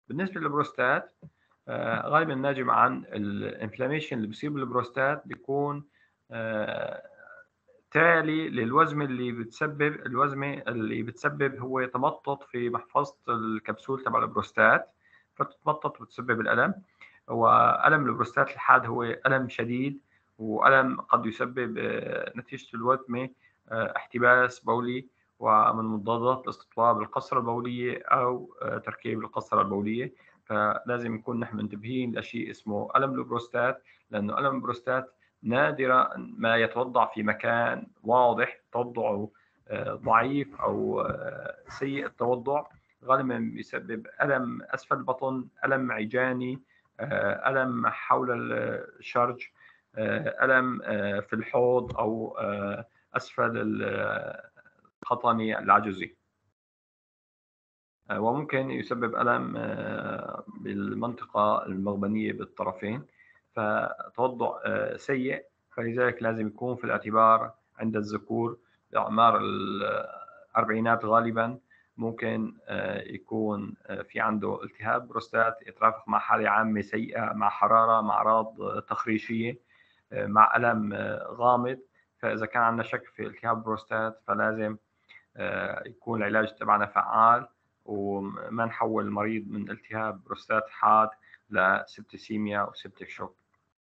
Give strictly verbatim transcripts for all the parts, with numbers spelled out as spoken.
بالنسبة للبروستات آه، غالبا ناجم عن الانفلاميشن اللي بيصيب البروستات، بيكون آه، تالي للوزمة اللي بتسبب الوزمة اللي بتسبب هو تمطط في محفظة الكبسول تبع البروستات، فتتمطط وتسبب الألم. وألم البروستات الحاد هو ألم شديد، وألم قد يسبب آه، نتيجة الوزمة آه، احتباس بولي، ومن مضادات الاستطواب القصرة البولية أو آه، تركيب القصرة البولية. فلازم نكون نحن منتبهين لشيء اسمه ألم البروستات، لأنه ألم البروستات نادرا ما يتوضع في مكان واضح توضعه آه، ضعيف أو آه، سيء التوضع. غالبا يسبب ألم أسفل البطن، ألم عجاني، آه، ألم حول الشرج، آه، ألم آه، في الحوض أو آه، أسفل القطني العجزي. آه، وممكن يسبب ألم آه، بالمنطقة المغبنية بالطرفين، فتوضع آه، سيء. فلذلك لازم يكون في الاعتبار عند الذكور بأعمار الأربعينات غالبا، ممكن آه، يكون آه، في عنده التهاب بروستات يترافق مع حالة عامة سيئة، مع حرارة، مع أعراض تخريشية، آه، مع ألم آه، غامض. فإذا كان عندنا شك في التهاب بروستات فلازم يكون العلاج تبعنا فعال، وما نحول المريض من التهاب بروستات حاد لسبتسيميا أو سبتيك شوك.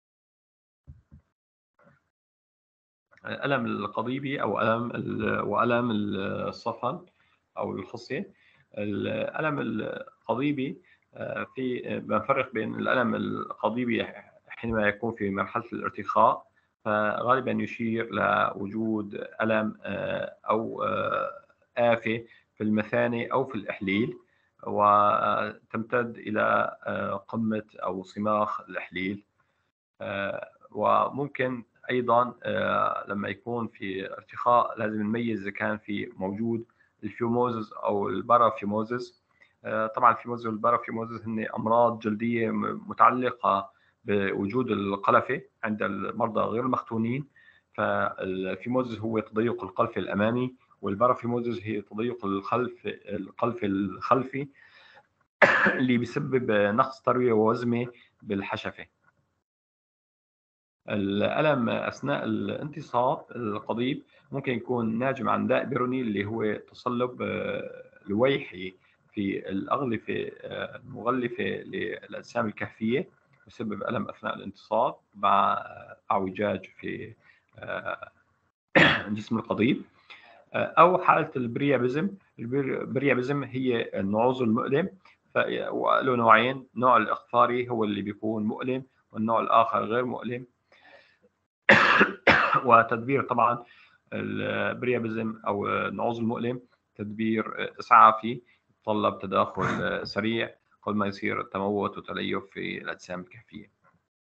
ألم القضيبي أو ألم وألم الصفن أو الخصية. الألم القضيبي في بنفرق بين الألم القضيبي حينما يكون في مرحلة الارتخاء، فغالبا يشير لوجود ألم أو آفة في المثانة أو في الإحليل، وتمتد إلى قمة أو صماخ الإحليل. وممكن أيضا لما يكون في ارتخاء لازم نميز إذا كان في موجود الفيوموزز أو البارافيوموزز. طبعا الفيوموزز والبارافيوموزز هن أمراض جلدية متعلقة بوجود القلفة عند المرضى غير المختونين. فالفيوموزز هو تضيق القلف الأمامي، والبارافيوموزز هي تضيق الخلف القلف الخلفي اللي بيسبب نقص تروية ووزمة بالحشفة. الألم أثناء الانتصاب القضيب ممكن يكون ناجم عن داء بيروني اللي هو تصلب لويحي في الأغلفة المغلفة للأجسام الكهفية، يسبب ألم أثناء الانتصاب مع اعوجاج في جسم القضيب. أو حالة البريابيزم. البريابيزم هي النعوز المؤلم، وله نوعين، نوع الإخفاري هو اللي بيكون مؤلم، والنوع الآخر غير مؤلم. وتدبير طبعا البريابيزم او النعوز المؤلم تدبير اسعافي يتطلب تدخل سريع قبل ما يصير تموت وتليف في الاجسام الكهفيه.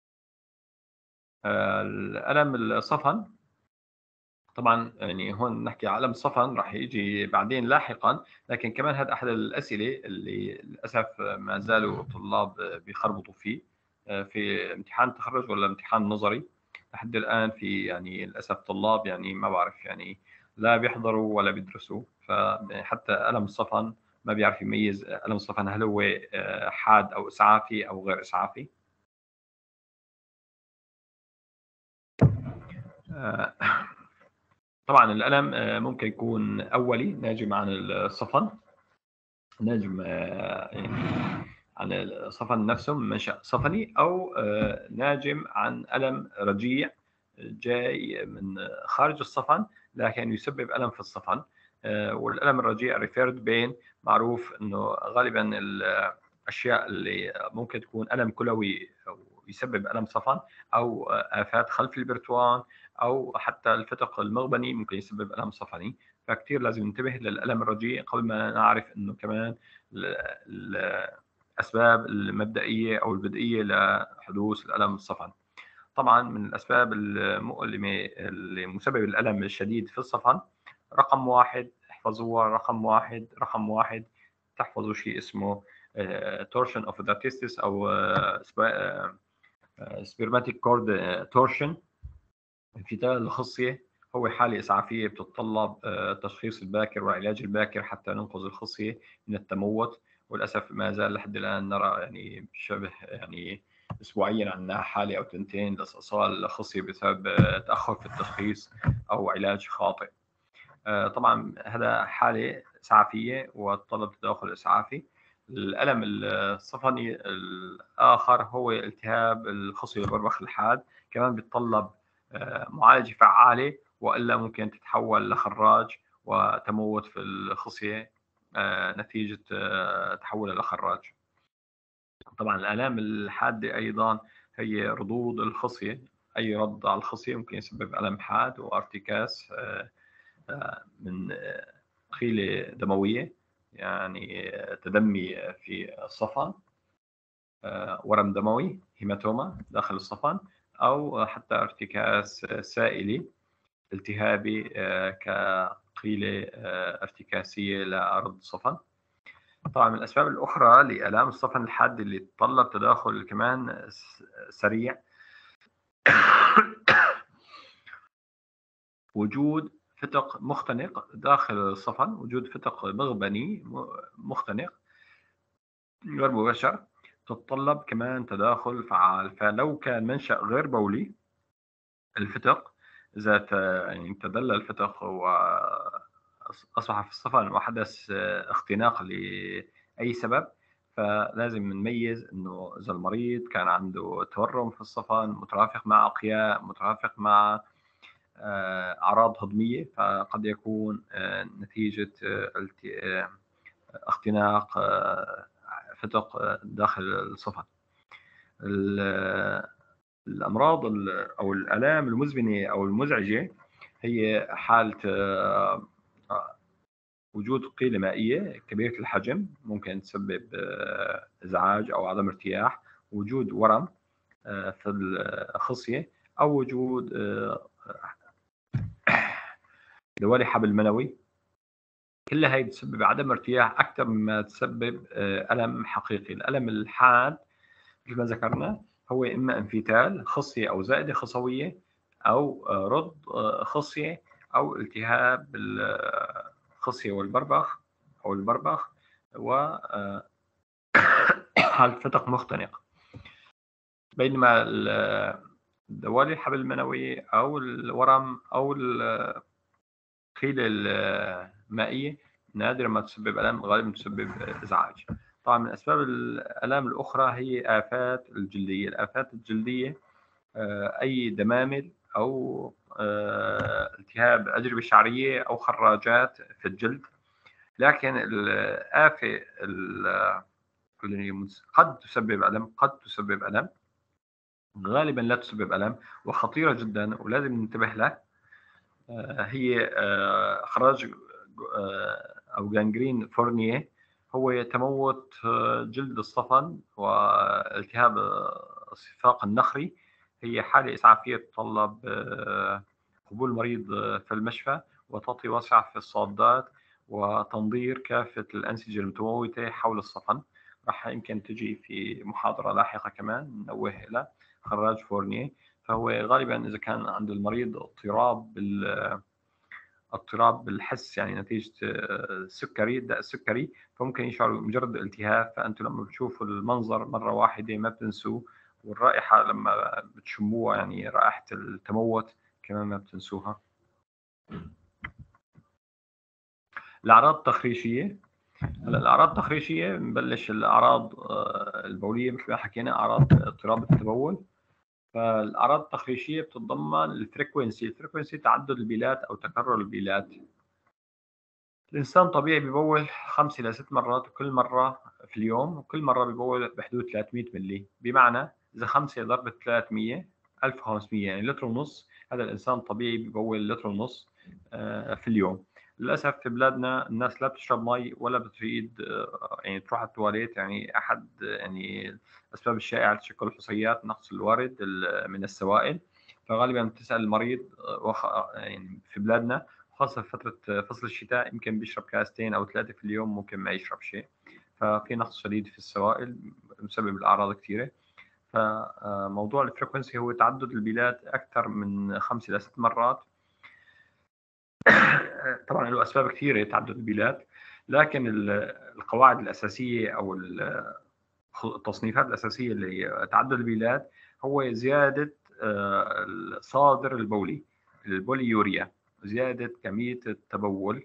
الالم الصفن طبعا يعني هون نحكي على الم الصفن راح يجي بعدين لاحقا، لكن كمان هذا احد الاسئله اللي للاسف ما زالوا الطلاب بيخربطوا فيه في امتحان التخرج ولا امتحان نظري. لحد الآن في يعني للأسف طلاب يعني ما بعرف يعني لا بيحضروا ولا بيدرسوا، فحتى ألم الصفن ما بيعرف يميز ألم الصفن هل هو حاد أو إسعافي أو غير إسعافي. طبعا الألم ممكن يكون أولي ناجم عن الصفن، ناجم يعني عن الصفن نفسه من منشأ صفني، أو ناجم عن ألم رجيع جاي من خارج الصفن لكن يسبب ألم في الصفن. والألم الرجيع ريفيرد بين معروف أنه غالبا الأشياء اللي ممكن تكون ألم كلوي أو يسبب ألم صفن، أو آفات خلف البرتوان، أو حتى الفتق المغبني ممكن يسبب ألم صفني. فكتير لازم ننتبه للألم الرجيع قبل ما نعرف أنه كمان الأسباب المبدئية أو البدئية لحدوث الألم الصفن. طبعا من الأسباب المؤلمة اللي مسبب الألم الشديد في الصفن، رقم واحد احفظوها، رقم واحد رقم واحد تحفظوا شيء اسمه torsion of the testis أو spermatic cord torsion، انفتاح الخصية. هو حالة إسعافية بتتطلب التشخيص الباكر والعلاج الباكر حتى ننقذ الخصية من التموت. وللأسف ما زال لحد الآن نرى يعني شبه يعني أسبوعيا عندنا حالة أو تنتين لاستئصال خصية بسبب تأخر في التشخيص أو علاج خاطئ. طبعا هذا حالة إسعافية وتطلب تدخل إسعافي. الألم الصفني الآخر هو التهاب الخصية البربخ الحاد، كمان بيتطلب معالجة فعالة وإلا ممكن تتحول لخراج وتموت في الخصية نتيجة تحولها لخراج. طبعا الآلام الحادة أيضا هي ردود الخصية، أي رد على الخصية ممكن يسبب ألم حاد وارتكاس من قيلة دموية، يعني تدمي في الصفن، ورم دموي هيماتوما داخل الصفن، أو حتى ارتكاس سائلي التهابي كقيلة ارتكاسية لأرض الصفن. طبعا من الأسباب الأخرى لآلام الصفن الحاد اللي تطلب تداخل كمان سريع وجود فتق مختنق داخل الصفن، وجود فتق مغبني مختنق غير مباشر تتطلب كمان تداخل فعال. فلو كان منشأ غير بولي الفتق، إذا يعني تدلى الفتق وأصبح في الصفن وحدث اختناق لأي سبب، فلازم نميز إنه إذا المريض كان عنده تورم في الصفن مترافق مع أقياء، مترافق مع أعراض هضمية، فقد يكون نتيجة اختناق فتق داخل الصفن. الأمراض أو الآلام المزمنة أو المزعجة هي حالة وجود قيلة مائية كبيرة الحجم ممكن تسبب إزعاج أو عدم ارتياح، وجود ورم في الخصية، أو وجود دوالي حبل منوي. كل هاي تسبب عدم ارتياح أكثر مما تسبب ألم حقيقي. الألم الحاد مثل ما ذكرنا هو إما انفتال خصية أو زائدة خصوية، أو رد خصية، أو التهاب الخصية والبربخ أو البربخ و حالة فتق مختنق. بينما دوالي الحبل المنوي أو الورم أو القيلة المائية نادرا ما تسبب ألم، غالبا تسبب إزعاج. طبعا من أسباب الآلام الأخرى هي آفات الجلدية. الآفات الجلدية أي دمامل أو التهاب أجربة شعرية أو خراجات في الجلد. لكن الآفة اللي قد تسبب ألم قد تسبب ألم غالبا لا تسبب ألم وخطيرة جدا ولازم ننتبه لها، هي خراج أو جانجرين فورنيه، هو تموت جلد الصفن والتهاب الصفاق النخري. هي حالة إسعافية تتطلب قبول المريض في المشفى وتعطي وسع في الصادات وتنظير كافة الأنسجة المتموتة حول الصفن. راح يمكن تجي في محاضرة لاحقة كمان ننوه إلى خراج فورنيه. فهو غالبا إذا كان عند المريض اضطراب بال اضطراب بالحس، يعني نتيجة السكري الداء السكري، فممكن يشعر بمجرد التهاب. فأنتم لما بتشوفوا المنظر مرة واحدة ما بتنسوه، والرائحة لما بتشموها يعني رائحة التموت كمان ما بتنسوها. الأعراض التخريشية. هلا الأعراض التخريشية بنبلش الأعراض البولية مثل ما حكينا، أعراض اضطراب التبول. فالأعراض التخريشية بتتضمن الفريكوينسي. الفريكوينسي تعدد البيلات أو تكرر البيلات. الإنسان طبيعي ببول خمس إلى ست مرات كل مرة في اليوم، وكل مرة ببول بحدود ثلاثمئة ملي. بمعنى إذا خمسة ضرب ثلاثمئة ألف وخمسمئة يعني لتر ونص. هذا الإنسان طبيعي ببول لتر ونص في اليوم. للأسف في بلادنا الناس لا بتشرب مي ولا بتريد يعني تروح على التواليت. يعني أحد يعني الأسباب الشائعة لتشكل الحصيات نقص الورد من السوائل. فغالبا بتسأل المريض يعني في بلادنا خاصة في فترة فصل الشتاء يمكن بيشرب كاستين أو ثلاثة في اليوم، ممكن ما يشرب شيء. ففي نقص شديد في السوائل مسبب الأعراض كثيرة. فموضوع الفريكونسي هو تعدد البيلات أكثر من خمس إلى ست مرات. طبعا له أسباب كثيرة تعدد البيلات، لكن القواعد الأساسية أو التصنيفات الأساسية لتعدد البيلات هو زيادة الصادر البولي، البوليوريا، زيادة كمية التبول،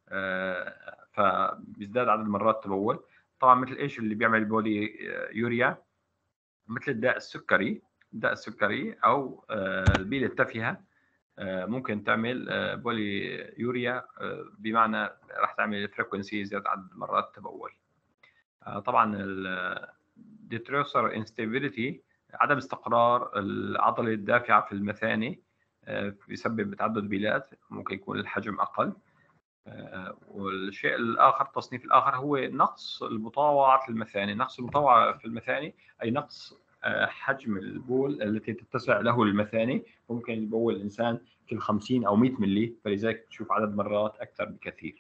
فبيزداد عدد مرات التبول. طبعا مثل ايش اللي بيعمل البوليوريا؟ مثل الداء السكري، الداء السكري او البيلة التافهة ممكن تعمل بوليوريا، بمعنى راح تعمل فريكونسي، زيادة عدد مرات التبول. طبعا الديتروسر انستابيليتي، عدم استقرار العضله الدافعه في المثانه بيسبب تعدد بيلات، ممكن يكون الحجم اقل. والشيء الاخر، التصنيف الاخر هو نقص المطاوعه في المثانه. نقص المطاوعه في المثانه اي نقص حجم البول التي تتسع له المثانه. ممكن يبول الانسان كل خمسين او مئة ملي، فلذلك تشوف عدد مرات اكثر بكثير.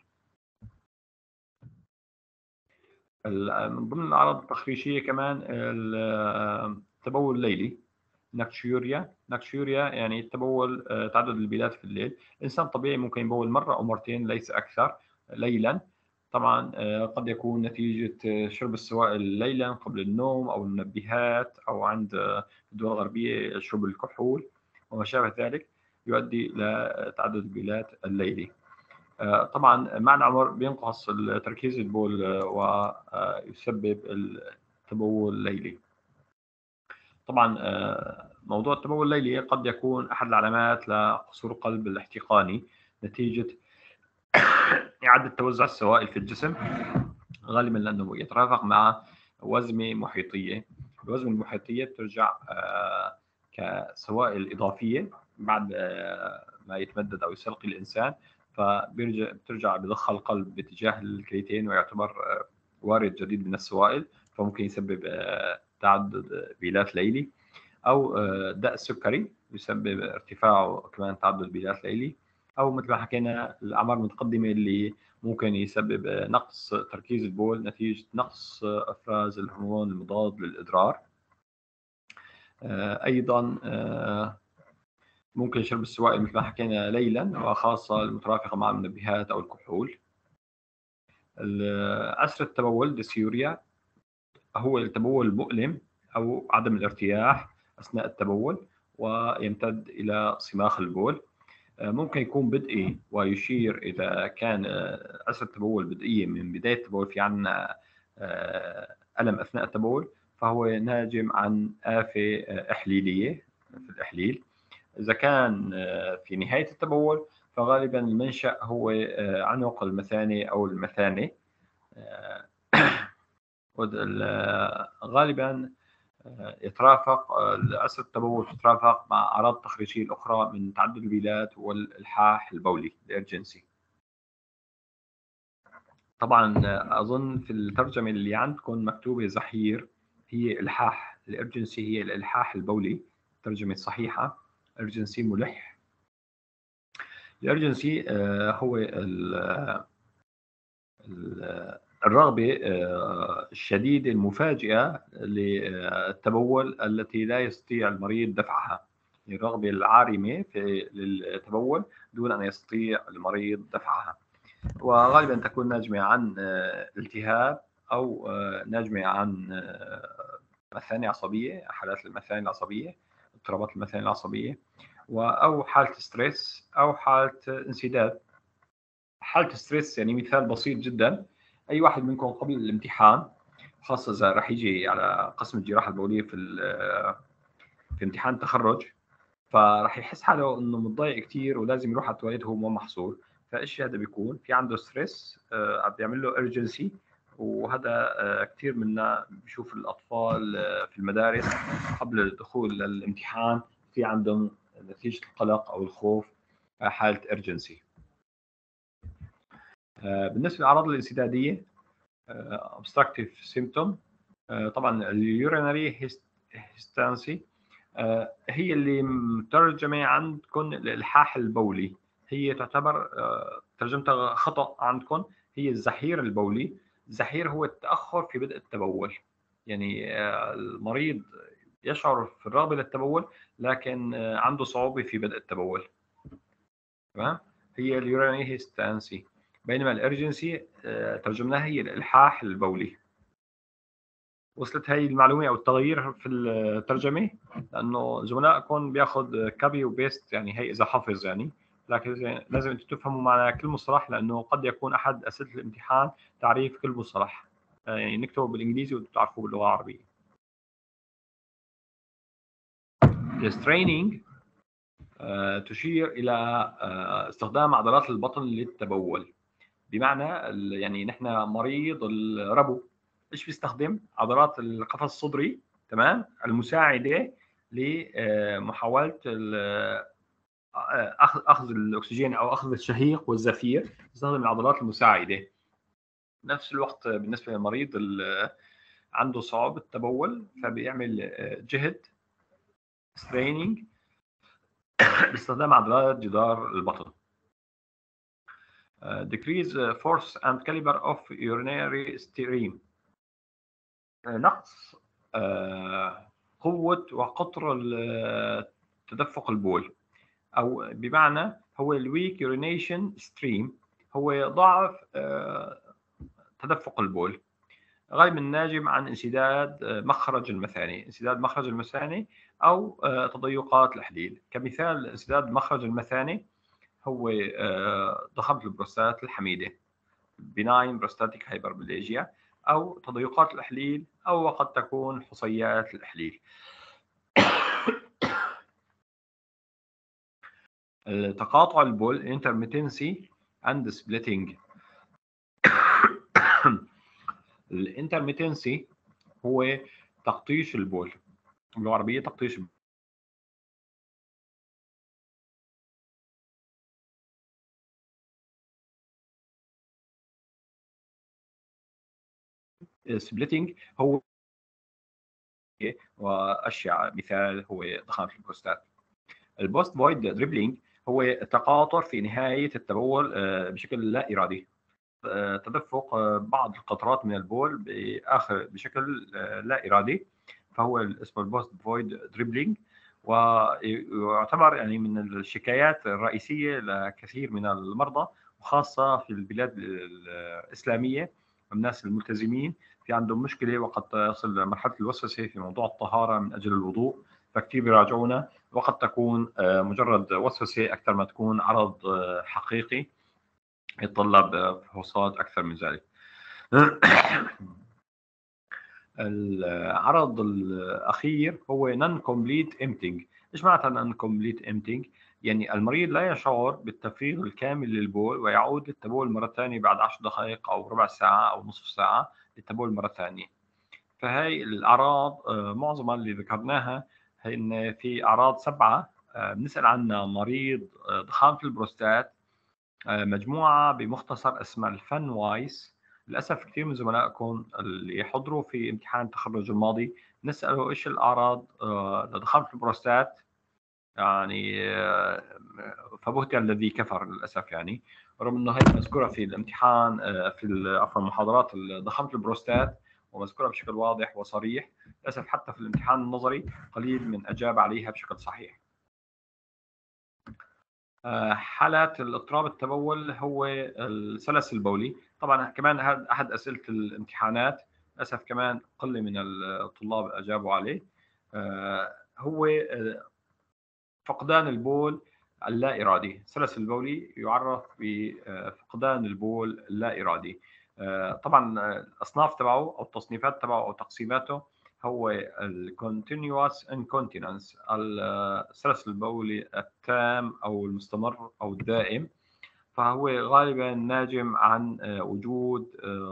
من ضمن الأعراض التخريشية كمان التبول الليلي، نكتشيوريا. نكتشيوريا يعني التبول تعدد البيلات في الليل. الإنسان طبيعي ممكن يبول مرة أو مرتين ليس أكثر ليلا. طبعا قد يكون نتيجة شرب السوائل ليلا قبل النوم، أو المنبهات، أو عند الدول الغربية شرب الكحول وما شابه ذلك يؤدي إلى تعدد البيلات الليلي. طبعا مع العمر بينقص تركيز البول ويسبب التبول الليلي. طبعا موضوع التبول الليلي قد يكون أحد العلامات لقصور القلب الاحتقاني نتيجة إعادة توزع السوائل في الجسم، غالبا لأنه يترافق مع وزمة محيطية. الوزمة المحيطية بترجع كسوائل إضافية بعد ما يتمدد أو يستلقي الإنسان، فبيرجع بترجع بضخ القلب باتجاه الكليتين ويعتبر وارد جديد من السوائل، فممكن يسبب تعدد بيلات ليلي. أو داء السكري يسبب ارتفاعه كمان تعدد بيلات ليلي. أو مثل ما حكينا الأعمار المتقدمة اللي ممكن يسبب نقص تركيز البول نتيجة نقص إفراز الهرمون المضاد للإدرار. أيضا ممكن شرب السوائل مثل ما حكينا ليلا، وخاصة المترافقة مع المنبهات أو الكحول. عسر التبول ديسيوريا هو التبول المؤلم أو عدم الارتياح أثناء التبول ويمتد إلى صماخ البول. ممكن يكون بدئي ويشير إذا كان عسر التبول بدئية من بداية التبول، في عنا ألم أثناء التبول، فهو ناجم عن آفة إحليلية في الإحليل. إذا كان في نهاية التبول فغالبا المنشأ هو عنق المثانة أو المثانة. غالبا يترافق عسر التبول تترافق مع أعراض تخريشية الأخرى من تعدد البيلات والإلحاح البولي الإرجنسي. طبعا أظن في الترجمة اللي عندكم مكتوبة زحير، هي إلحاح. الإرجنسي هي الإلحاح البولي، الترجمة الصحيحة إرجنسي ملح. الإرجنسي هو الرغبة الشديدة المفاجئة للتبول التي لا يستطيع المريض دفعها، يعني الرغبة العارمة في للتبول دون أن يستطيع المريض دفعها، وغالبا تكون ناجمة عن التهاب أو ناجمة عن مثانة عصبية، حالات المثانة العصبية، اضطرابات المثانة العصبية، أو حالة ستريس أو حالة انسداد. حالة ستريس يعني مثال بسيط جدا، أي واحد منكم قبل الامتحان، خاصة إذا راح يجي على قسم الجراحة البولية في في امتحان التخرج، فراح يحس حاله إنه متضايق كثير ولازم يروح على التواليت وهو مو محصول. فإيش هذا بيكون؟ في عنده ستريس عم بيعمل له إرجنسي، وهذا كثير منا بشوف الأطفال في المدارس قبل الدخول للامتحان في عندهم نتيجة القلق أو الخوف حالة إرجنسي. بالنسبة للأعراض الانسدادية obstructive symptom، طبعا اليورينري هيستانسي هي اللي مترجمة عندكم الإلحاح البولي، هي تعتبر ترجمتها خطأ عندكم، هي الزحير البولي. الزحير هو التأخر في بدء التبول، يعني المريض يشعر في الرغبة للتبول لكن عنده صعوبة في بدء التبول. تمام؟ هي اليورينري هيستانسي. بينما الإرجنسي ترجمناها هي الإلحاح البولي. وصلت هي المعلومة أو التغيير في الترجمة؟ لأنه زملائكم بياخذ كوبي وبيست، يعني هي إذا حفظ يعني، لكن لازم أنتم تفهموا معنى كل مصطلح، لأنه قد يكون أحد أسئلة الامتحان تعريف كل مصطلح، يعني نكتبه بالإنجليزي وتعرفوه باللغة العربية. الستريننج تشير إلى استخدام عضلات البطن للتبول، بمعنى يعني نحن مريض الربو ايش بيستخدم؟ عضلات القفص الصدري، تمام، المساعده لمحاوله اخذ اخذ الاكسجين او اخذ الشهيق والزفير، يستخدم العضلات المساعده. نفس الوقت بالنسبه للمريض اللي عنده صعوبه تبول فبيعمل جهد ستريننج باستخدام عضلات جدار البطن. decrease force and caliber of urinary stream، نقص قوة وقطر تدفق البول، أو بمعنى هو الويك يورينيشن ستريم، هو ضعف تدفق البول، غالبا ناجم عن انسداد مخرج المثاني، انسداد مخرج المثاني أو تضيقات الحليل. كمثال انسداد مخرج المثاني هو ضخامة البروستات الحميدة benign prostatic hyperplasia، أو تضيقات الإحليل، أو قد تكون حصيات الإحليل. التقاطع البول intermittency and splitting. الانترميتنسي هو تقطيش البول، باللغة العربية تقطيش البول. splitting هو وأشيع مثال هو ضخامة البروستات. البوست فويد دريبلينج هو التقاطر في نهاية التبول بشكل لا إرادي، تدفق بعض القطرات من البول بآخر بشكل لا إرادي، فهو اسمه البوست فويد دريبلينج، ويعتبر يعني من الشكايات الرئيسية لكثير من المرضى، وخاصة في البلاد الإسلامية والناس الملتزمين في عندهم مشكلة وقد تصل لمرحلة الوسوسة في موضوع الطهارة من أجل الوضوء، فكتير بيراجعونا، وقد تكون مجرد وسوسة أكثر ما تكون عرض حقيقي يتطلب فحوصات أكثر من ذلك. العرض الأخير هو non complete emptying. إيش معناتها non complete emptying؟ يعني المريض لا يشعر بالتفريغ الكامل للبول ويعود للتبول مرة ثانية بعد عشر دقائق أو ربع ساعة أو نصف ساعة للتبول مرة ثانية. فهي الأعراض معظمها اللي ذكرناها هي إن في أعراض سبعة بنسأل عنها مريض ضخامة البروستات، مجموعة بمختصر اسمها الفن وايس. للأسف كثير من زملائكم اللي حضروا في امتحان التخرج الماضي نسألوا إيش الأعراض لضخامة البروستات، يعني فبهت الذي كفر للأسف، يعني رغم أنه هي مذكورة في الامتحان في عفوا محاضرات ضخامة البروستات ومذكورة بشكل واضح وصريح، للأسف حتى في الامتحان النظري قليل من أجاب عليها بشكل صحيح. حالات الاضطراب التبول هو السلس البولي، طبعا كمان هذا احد اسئله الامتحانات، للاسف كمان قله من الطلاب اجابوا عليه. هو فقدان البول اللا ارادي، السلس البولي يعرف بفقدان البول اللا ارادي. طبعا الاصناف تبعه او التصنيفات تبعه او تقسيماته هو الكونتينيوس انكونتيننس، السلس البولي التام او المستمر او الدائم، فهو غالبا ناجم عن وجود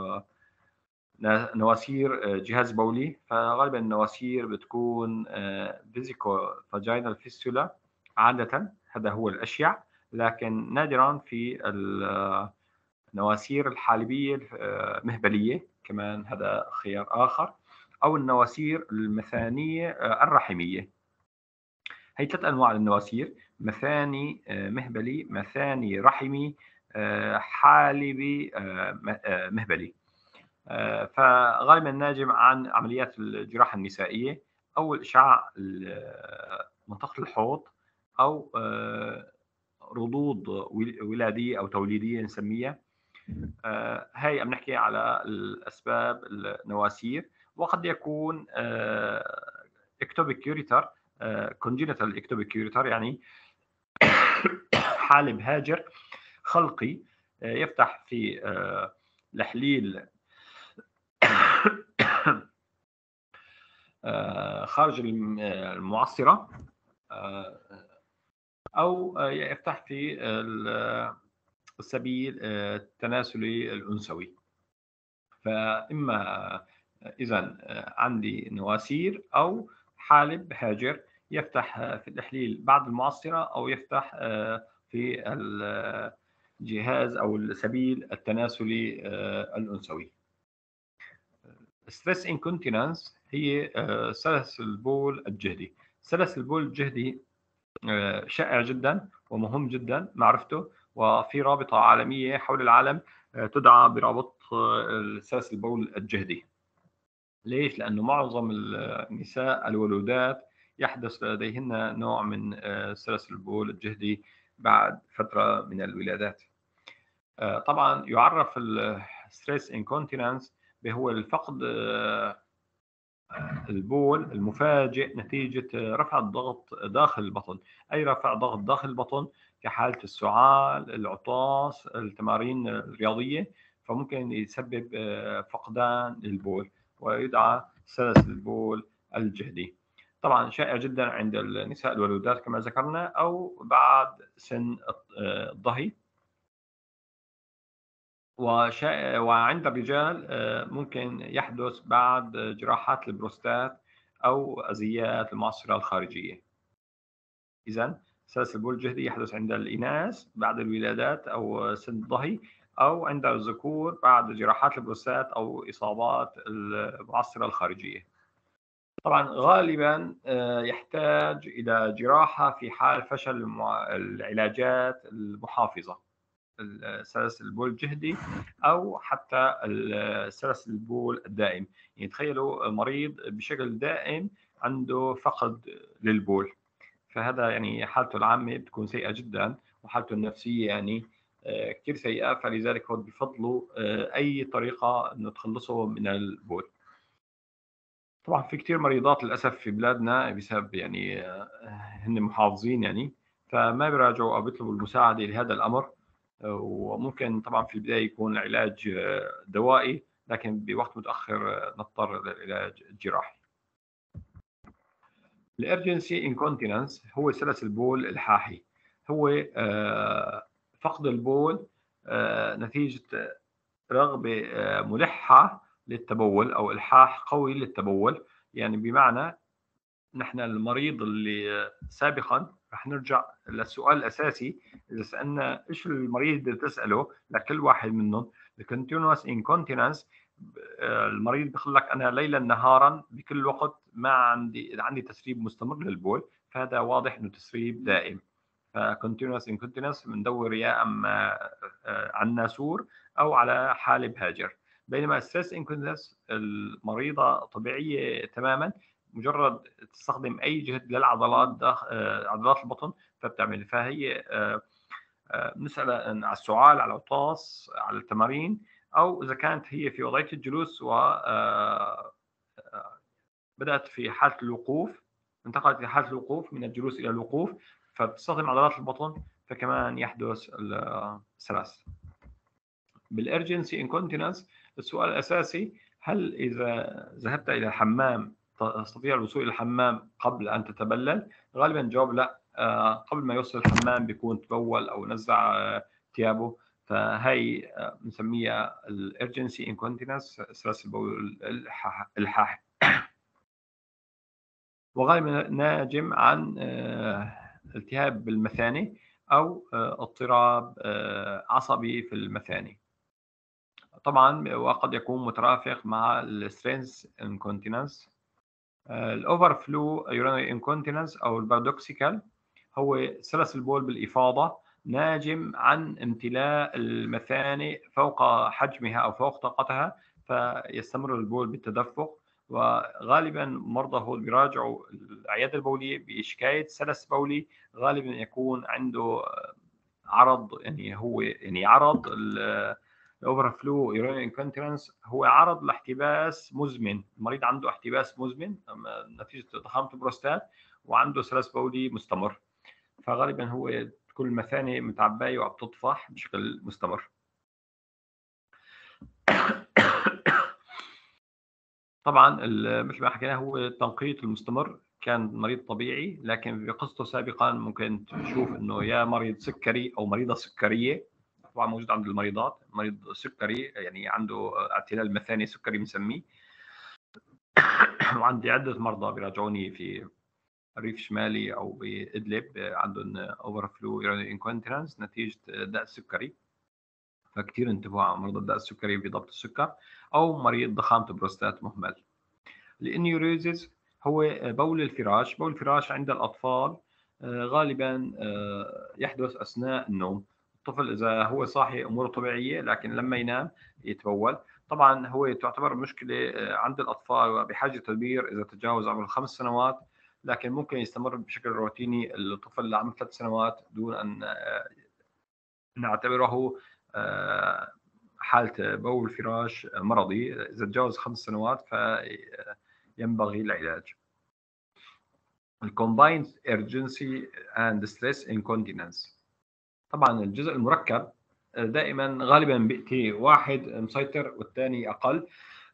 نواسير جهاز بولي، فغالبا النواسير بتكون فيزيكو فاجينال فيستولا عاده، هذا هو الاشيع، لكن نادرا في النواسير الحالبيه المهبليه كمان، هذا خيار اخر، أو النواسير المثانية الرحمية. هي ثلاث أنواع للنواسير: مثاني مهبلي، مثاني رحمي، حالبي مهبلي. فغالبا ناجم عن عمليات الجراحة النسائية أو الإشعاع منطقة الحوض، أو ردود ولادية أو توليدية نسميها، آه، هاي عم نحكي على الأسباب النواسير. وقد يكون اكتوبيك كيوريتر، كونجينيتال اكتوبيك كيوريتر، يعني حالب هاجر خلقي آه، يفتح في آه، الحليل آه، خارج الم- المعصرة، آه، أو آه، يفتح في ال- السبيل آه، التناسلي الأنثوي. فإما إذا عندي نواسير أو حالب هاجر يفتح في الإحليل بعد المعصرة، أو يفتح في الجهاز أو السبيل التناسلي الأنثوي. ستريس انكونتيننس هي سلس البول الجهدي. سلس البول الجهدي شائع جدا ومهم جدا معرفته، وفي رابطة عالمية حول العالم تدعى برابط سلس البول الجهدي. ليش؟ لأنه معظم النساء الولودات يحدث لديهن نوع من سلس البول الجهدي بعد فترة من الولادات. طبعا يعرف الستريس انكونتيننس بهو الفقد البول المفاجئ نتيجة رفع الضغط داخل البطن، أي رفع ضغط داخل البطن كحالة السعال، العطاس، التمارين الرياضية، فممكن يسبب فقدان البول ويدعى سلس البول الجهدي. طبعا شائع جدا عند النساء الولودات كما ذكرنا، أو بعد سن الضهي. وعند الرجال ممكن يحدث بعد جراحات البروستات أو أزيات المعصرة الخارجية. إذن سلس البول الجهدي يحدث عند الإناث بعد الولادات أو سن الضهي، أو عند الذكور بعد جراحات البروستات أو إصابات المعصرة الخارجية. طبعا غالبا يحتاج إلى جراحة في حال فشل العلاجات المحافظة، السلس البول الجهدي أو حتى السلس البول الدائم. يعني تخيلوا مريض بشكل دائم عنده فقد للبول، فهذا يعني حالته العامة بتكون سيئة جدا، وحالته النفسية يعني كثير سيئة. فلذلك هو بفضلوا أي طريقة إنه تخلصوا من البول. طبعا في كثير مريضات للأسف في بلادنا بسبب يعني هن محافظين يعني، فما بيراجعوا أو بيطلبوا المساعدة لهذا الأمر. وممكن طبعا في البداية يكون العلاج دوائي، لكن بوقت متأخر نضطر للعلاج الجراحي. الارجنسي انكونتيننس هو سلس البول الحاحي. هو فقد البول نتيجة رغبة ملحة للتبول أو إلحاح قوي للتبول. يعني بمعنى نحن المريض اللي سابقا رح نرجع للسؤال الاساسي، اذا سالنا ايش المريض اللي تساله لكل واحد منهم، الكونتينوس انكونتيننس، المريض بيقول لك انا ليلا نهارا بكل وقت ما عندي عندي تسريب مستمر للبول، فهذا واضح انه تسريب دائم. فكونتينوس انكونتيننس بندور يا اما على الناسور او على حالب هاجر. بينما الستريس انكونتيننس المريضه طبيعيه تماما، مجرد تستخدم اي جهد للعضلات داخل عضلات البطن فبتعمل. فهي بنسال على السعال، على العطاس، على التمارين، او اذا كانت هي في وضعيه الجلوس و بدات في حاله الوقوف، انتقلت الى حاله الوقوف من الجلوس الى الوقوف، فبتستخدم عضلات البطن، فكمان يحدث السلس. بالارجنسي انكونتيننس السؤال الاساسي، هل اذا ذهبت الى الحمام تستطيع الوصول الى الحمام قبل ان تتبلل؟ غالبا الجواب لا. قبل ما يوصل الحمام بيكون تبول او نزع ثيابه، فهي بنسميها الارجنسي انكونتيننس، سلس البول الحاحي، وغالبا ناجم عن التهاب بالمثانه او اضطراب عصبي في المثانه. طبعا وقد يكون مترافق مع السترينس انكونتيننس. الاوفر فلو يورينري انكونتيننس او البارادوكسيكال هو سلس البول بالافاضه ناجم عن امتلاء المثانه فوق حجمها او فوق طاقتها، فيستمر البول بالتدفق. وغالبا مرضى هو بيراجعوا العياده البوليه بشكايه سلس بولي، غالبا يكون عنده عرض، يعني هو يعني عرض الاوفر فلو يورين انكونتيننس هو عرض لاحتباس مزمن، المريض عنده احتباس مزمن نتيجه ضخامه البروستات وعنده سلس بولي مستمر، فغالبا هو تكون المثانه متعبايه وعم تطفح بشكل مستمر. طبعا مثل ما حكينا هو التنقيط المستمر كان مريض طبيعي، لكن بقصته سابقا ممكن تشوف انه يا مريض سكري او مريضه سكريه، طبعا موجود عند المريضات، مريض سكري يعني عنده اعتلال مثاني سكري بنسميه. وعندي عده مرضى بيراجعوني في الريف الشمالي او بادلب عندهم اوفر فلو انكونتيننس نتيجه داء السكري، فكتير انتبهوا على مرضى الداء السكري بضبط السكر، او مريض ضخامه بروستات مهمل. الانيوريزز هو بول الفراش، بول الفراش عند الأطفال غالبا يحدث أثناء النوم. الطفل إذا هو صاحي أموره طبيعية، لكن لما ينام يتبول. طبعا هو تعتبر مشكلة عند الأطفال وبحاجة تدبير إذا تجاوز عمر الخمس سنوات، لكن ممكن يستمر بشكل روتيني الطفل اللي عمره ثلاث سنوات دون أن نعتبره حالة بول فراش مرضي. إذا تجاوز خمس سنوات فينبغي العلاج. الcombined urgency and stress incontinence، طبعا الجزء المركب دائما غالبا بيأتي واحد مسيطر والثاني أقل،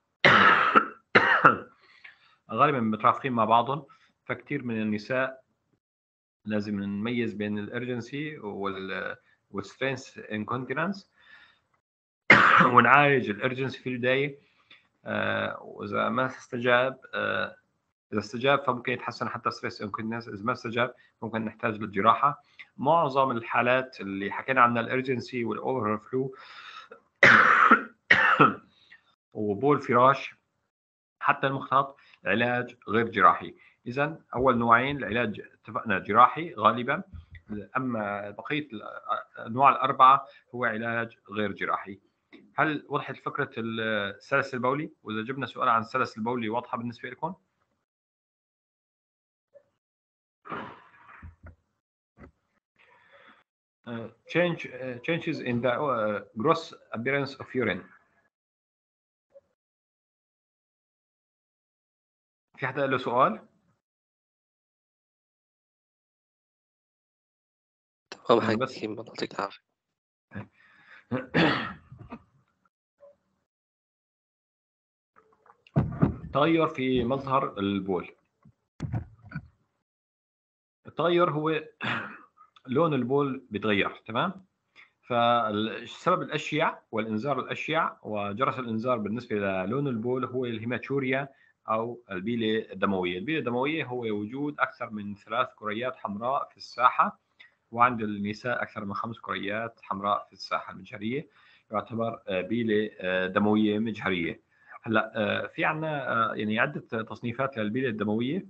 غالبا مترافقين مع بعضهم، فكتير من النساء لازم نميز بين الارجنسي والسترينث انكونتيننس ونعالج الارجنسي في البدايه، آه واذا ما استجاب آه اذا استجاب فممكن يتحسن حتى ستريس انكونتيننس، اذا ما استجاب ممكن نحتاج للجراحه. معظم الحالات اللي حكينا عنها الارجنسي والاوفر فلو وبول فراش حتى المختلط علاج غير جراحي. اذا اول نوعين العلاج اتفقنا جراحي غالبا، اما بقيه الانواع الاربعه هو علاج غير جراحي. هل وضحت فكره السلس البولي؟ واذا جبنا سؤال عن السلس البولي واضحه بالنسبه لكم؟ Uh, change uh, changes in the uh, gross appearance of urine. في حدا له سؤال؟ تمام حكيم، الله يعطيك العافية. تغير في مظهر البول. التغير هو لون البول بيتغير، تمام؟ فالسبب الاشيع والانذار الاشيع وجرس الانذار بالنسبه للون البول هو الهيماتوريا او البيله الدمويه. البيله الدمويه هو وجود اكثر من ثلاث كريات حمراء في الساحه، وعند النساء اكثر من خمس كريات حمراء في الساحه المجهريه، يعتبر بيله دمويه مجهريه. هلا في عندنا يعني عده تصنيفات للبيله الدمويه.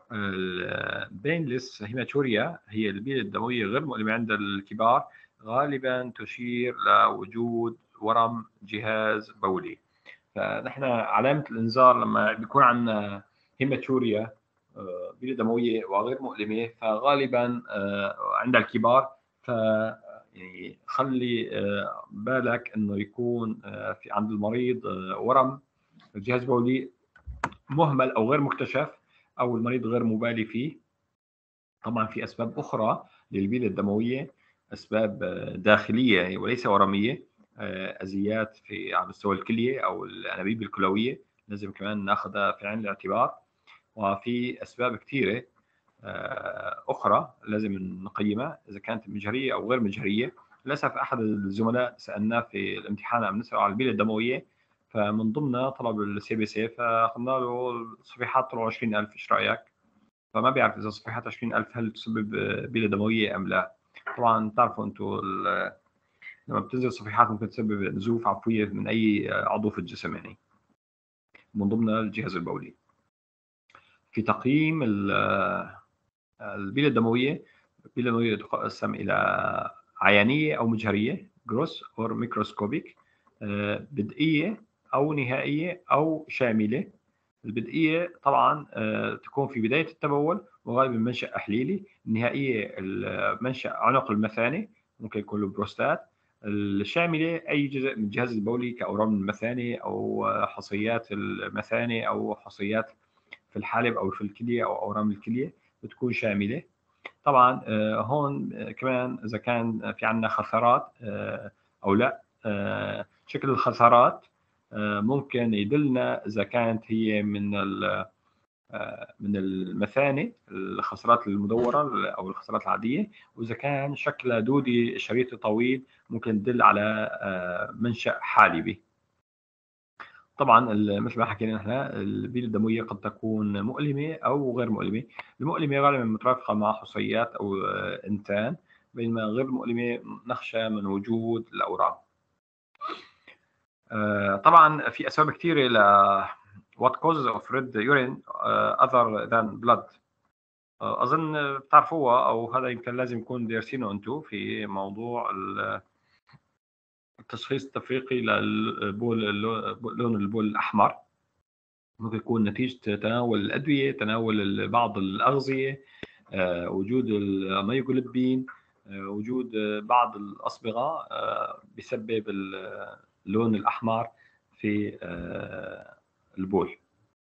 البينلس هيماتوريا هي البيله الدمويه غير مؤلمه عند الكبار، غالبا تشير لوجود ورم جهاز بولي. فنحن علامه الانذار لما بيكون عندنا هيماتوريا بيله دمويه وغير مؤلمه فغالبا عند الكبار، ف يعني خلي بالك انه يكون في عند المريض ورم الجهاز البولي مهمل او غير مكتشف، او المريض غير مبالي فيه. طبعا في اسباب اخرى للبيله الدمويه، اسباب داخليه وليس ورميه، ازيات في على مستوى الكليه او الانابيب الكلويه لازم كمان ناخذها في عين الاعتبار. وفي اسباب كثيره اخرى لازم نقيمها اذا كانت مجهريه او غير مجهريه. للاسف احد الزملاء سالناه في الامتحان عم نسال عن البيله الدمويه، فمن ضمنها طلب السي بي سي، فاخذنا له الصفيحات طلعوا عشرين ألف، ايش رايك؟ فما بيعرف اذا صفيحات عشرين ألف هل تسبب بيله دمويه ام لا. طبعا بتعرفوا انتم لما بتنزل صفيحات ممكن تسبب نزوف عفويه من اي عضو في الجسم، يعني من ضمنها الجهاز البولي. في تقييم البيله الدمويه، البيله الدمويه تقسم الى عيانيه او مجهريه جروس اور ميكروسكوبيك، بدئيه او نهائيه او شامله. البدئيه طبعا تكون في بدايه التبول وغالبا منشا احليلي، النهائيه منشا عنق المثانه ممكن يكون له بروستات، الشاملة أي جزء من الجهاز البولي كأورام المثانة أو حصيات المثانة أو حصيات في الحالب أو في الكلية أو أورام الكلية بتكون شاملة. طبعا هون كمان إذا كان في عندنا خثرات أو لا، شكل الخثرات ممكن يدلنا إذا كانت هي من من المثانة الخثرات المدورة أو الخثرات العادية، وإذا كان شكلها دودي شريطي طويل ممكن تدل على منشأ حالبي. طبعا مثل ما حكينا نحن البيئة الدموية قد تكون مؤلمة أو غير مؤلمة. المؤلمة غالبا مترافقة مع حصيات أو إنتان، بينما غير المؤلمة نخشى من وجود الأورام. طبعا في أسباب كثيرة ل what causes of red urine other than blood. أظن بتعرفوها أو هذا يمكن لازم يكون دارسينه أنتم في موضوع التشخيص التفريقي للبول لون البول الأحمر. ممكن يكون نتيجة تناول الأدوية، تناول بعض الأغذية، وجود الميوغلوبين، وجود بعض الأصبغة بسبب اللون الأحمر في البول.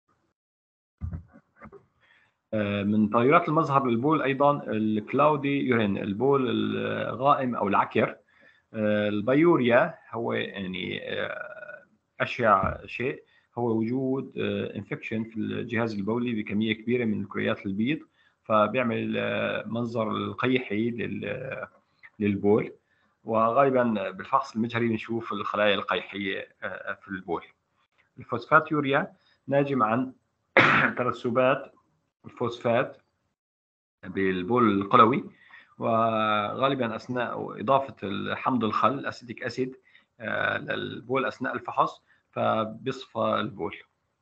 من تغيرات المظهر للبول أيضا الكلاودي يورين، البول الغائم أو العكر. البيوريا هو يعني أشع شيء هو وجود انفكشن في الجهاز البولي بكمية كبيرة من كريات البيض، فبيعمل منظر القيحي للبول، وغالبا بالفحص المجهري بنشوف الخلايا القيحية في البول. الفوسفاتيوريا ناجم عن ترسبات الفوسفات بالبول القلوي، وغالبا اثناء اضافه حمض الخل اسيتيك اسيد للبول اثناء الفحص فبيصفى البول.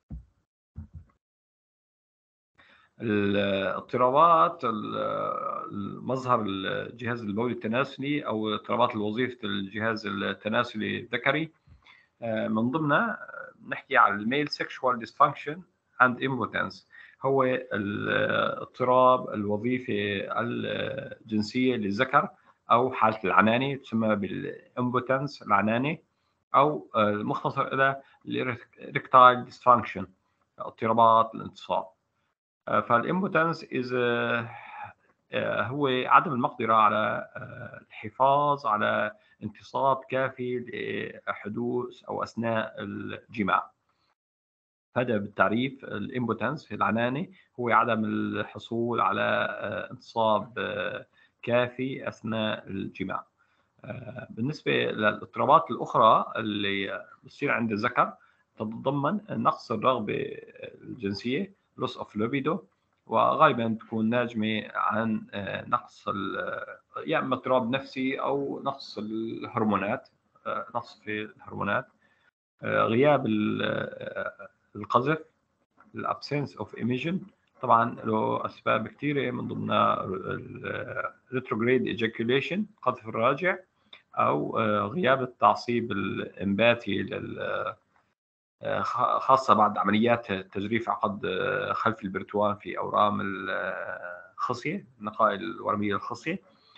الاضطرابات المظهر الجهاز البولي التناسلي او اضطرابات وظيفه الجهاز التناسلي الذكري، من ضمنها نحكي على الميل سيكشوال ديسفانكشن اند امبوتنس، هو الاضطراب الوظيفي الجنسيه للذكر او حاله العنانه تسمى بالامبوتنس العنانه، او المختصر الى الاريكتايل ديسفانكشن اضطرابات الانتصاب. فالامبوتنس از هو عدم المقدره على الحفاظ على انتصاب كافي لحدوث او اثناء الجماع. هذا بالتعريف الامبوتنس العنانه هو عدم الحصول على انتصاب كافي اثناء الجماع. بالنسبه للاضطرابات الاخرى اللي بتصير عند الذكر تتضمن نقص الرغبه الجنسيه loss of libido، وغالبا تكون ناجمه عن نقص يا اما اضطراب نفسي او نقص الهرمونات، نقص في الهرمونات، غياب القذف الابسنس اوف ايميجن، طبعا له اسباب كثيره من ضمنها الريتروجريد ايجاكيوليشن قذف الراجع، او غياب التعصيب الانباتي لل خاصه بعد عمليات تجريف عقد خلف البرتوان في اورام الخصيه النقاء الورميه الخصيه،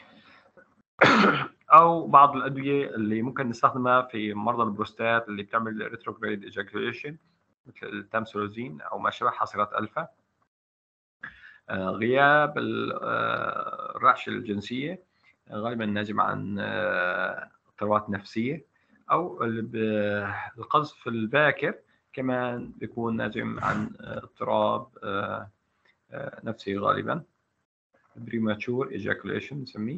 او بعض الادويه اللي ممكن نستخدمها في مرضى البروستات اللي بتعمل ريتروجريد ايجاكيوليشن مثل التامسولوزين او ما شابه حصيرات الفا. غياب الرعشه الجنسيه غالبا ناجم عن اضطرابات نفسيه، او القذف الباكر كمان بيكون ناجم عن اضطراب نفسي غالبا premature ejaculation نسميه.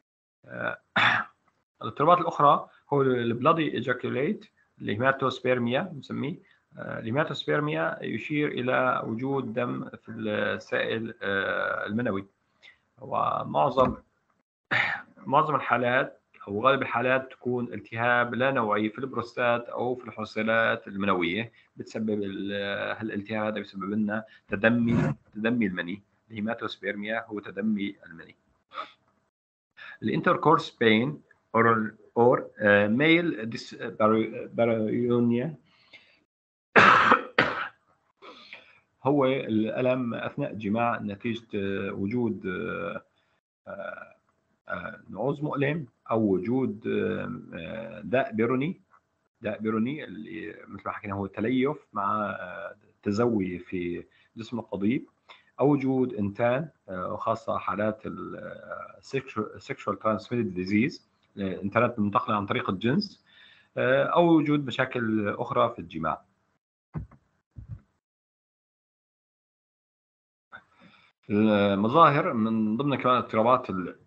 الاضطرابات الاخرى هو البلادي ايجاكوليت الهيماتوسبيرميا نسميه. الهيماتوسبيرميا يشير الى وجود دم في السائل المنوي، ومعظم معظم الحالات او غالب الحالات تكون التهاب لا نوعي في البروستات او في الحصيلات المنويه بتسبب هالالتهاب هذا بيسبب لنا تدمي تدمي المني. الهيماتوسبيرميا هو تدمي المني. الانتركورس بين or or uh, male dyspareunia هو الألم أثناء الجماع نتيجة وجود نعوز مؤلم أو وجود داء بيروني. داء بيروني اللي مثل ما حكينا هو تليف مع تزوي في جسم القضيب، أو وجود إنتان وخاصة حالات السكشوال ترانسميتد ديزيز، الإنتانات المنتقلة عن طريق الجنس، أو وجود مشاكل أخرى في الجماع. المظاهر من ضمن كمان اضطرابات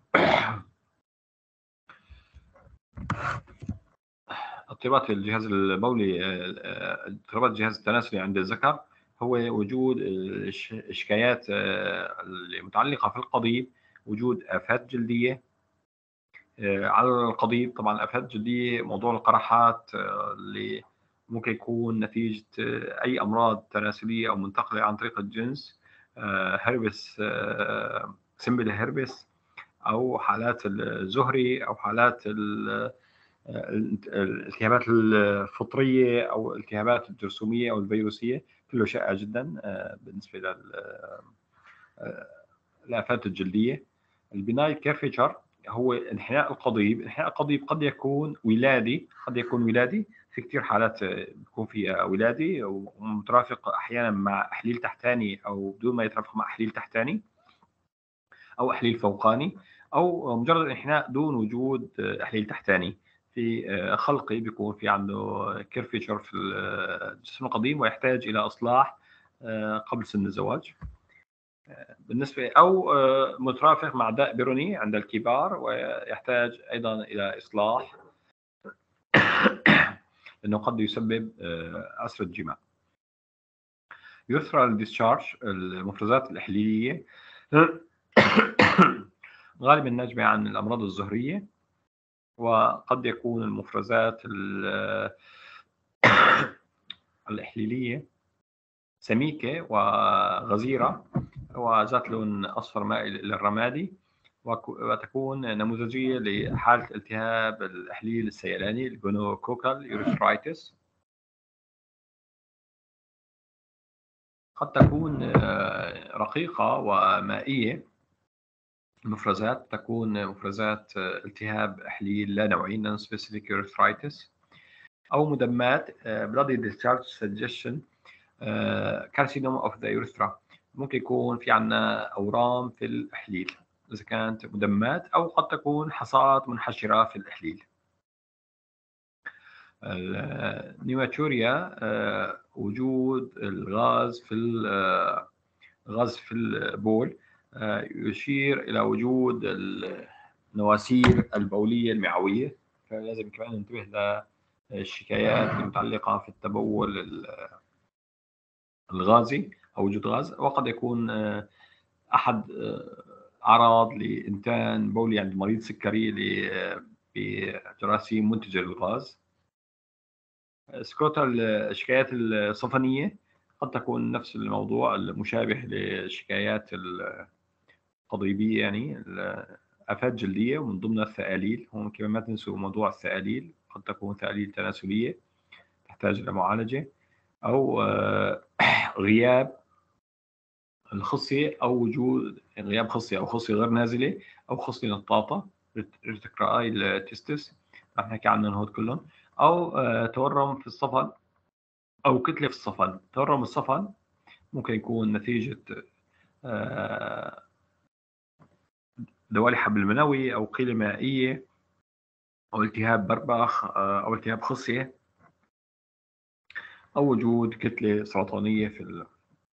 اضطرابات الجهاز البولي، اضطرابات الجهاز التناسلي عند الذكر، هو وجود الشكايات المتعلقة في القضيب، وجود آفات جلدية على القضيب. طبعا الآفات الجلدية موضوع القرحات اللي ممكن يكون نتيجة أي أمراض تناسلية أو منتقلة عن طريق الجنس، هربس سمبل هربس، أو حالات الزهري، أو حالات الالتهابات الفطرية أو الالتهابات الجرثومية أو الفيروسية، كله شائع جدا بالنسبة للآفات الجلدية. البناي كيرفتشر هو انحناء القضيب. انحناء القضيب قد يكون ولادي، قد يكون ولادي، في كثير حالات بيكون فيها ولادي ومترافق أحيانا مع أحليل تحتاني أو بدون ما يترافق مع أحليل تحتاني أو أحليل فوقاني، أو مجرد انحناء دون وجود أحليل تحتاني. في خلقي بيكون في عنده كيرفتشر في الجسم القضيب ويحتاج إلى إصلاح قبل سن الزواج. بالنسبة أو مترافق مع داء بيروني عند الكبار ويحتاج أيضا إلى إصلاح لأنه قد يسبب عسر الجماع. يورثرال ديسشارج، المفرزات الإحليلية، غالبا ناتجة عن الأمراض الزهرية، وقد يكون المفرزات الإحليلية سميكة وغزيرة وذات لون أصفر مائل إلى الرمادي، وتكون نموذجية لحالة التهاب الإحليل السيلاني الجونوكوكال يوريثرايتس. قد تكون رقيقة ومائية، المفرزات تكون مفرزات التهاب إحليل لا نوعي non-specific urethritis، أو مدمات bloody discharge suggestion carcinoma of the urethra. ممكن يكون في عنا أورام في الإحليل إذا كانت مدمات، أو قد تكون حصات منحشرة في الإحليل. النيماتوريا، وجود الغاز في الغاز في البول، يشير إلى وجود النواسير البولية المعوية، فلازم كمان ننتبه للشكايات المتعلقة في التبول الغازي أو وجود غاز. وقد يكون أحد أعراض لإنتان بولي عند مريض سكري بجراثيم منتجة للغاز. سكوتال، الشكايات الصفنية قد تكون نفس الموضوع المشابه للشكايات القضيبية، يعني الآفات جلدية ومن ضمنها الثآليل. هون كمان ما تنسوا موضوع الثآليل، قد تكون ثآليل تناسلية تحتاج إلى معالجة، أو غياب الخصية أو وجود غياب خصية أو خصية غير نازلة أو خصية نطاطة ريتكراي تيستس، رح نحكي عنهم هود كلهم، أو تورم في الصفن أو كتلة في الصفن. تورم الصفن ممكن يكون نتيجة دوالي حبل المنوي أو قيلة مائية أو التهاب بربخ أو التهاب خصية، أو وجود كتلة سرطانية في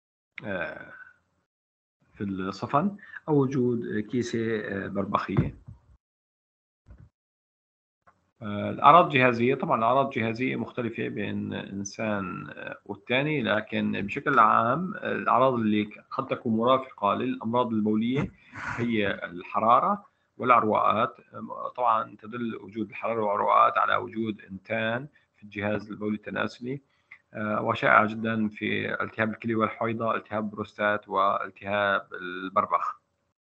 في الصفن، أو وجود كيسة بربخية. الأعراض الجهازية، طبعا الأعراض الجهازية مختلفة بين إنسان والثاني، لكن بشكل عام الأعراض اللي قد تكون مرافقة للأمراض البولية هي الحرارة والعروقات. طبعا تدل وجود الحرارة والعروقات على وجود إنتان في الجهاز البولي التناسلي، وشائع جدا في التهاب الكلى والحويضة، التهاب البروستات، والتهاب البربخ.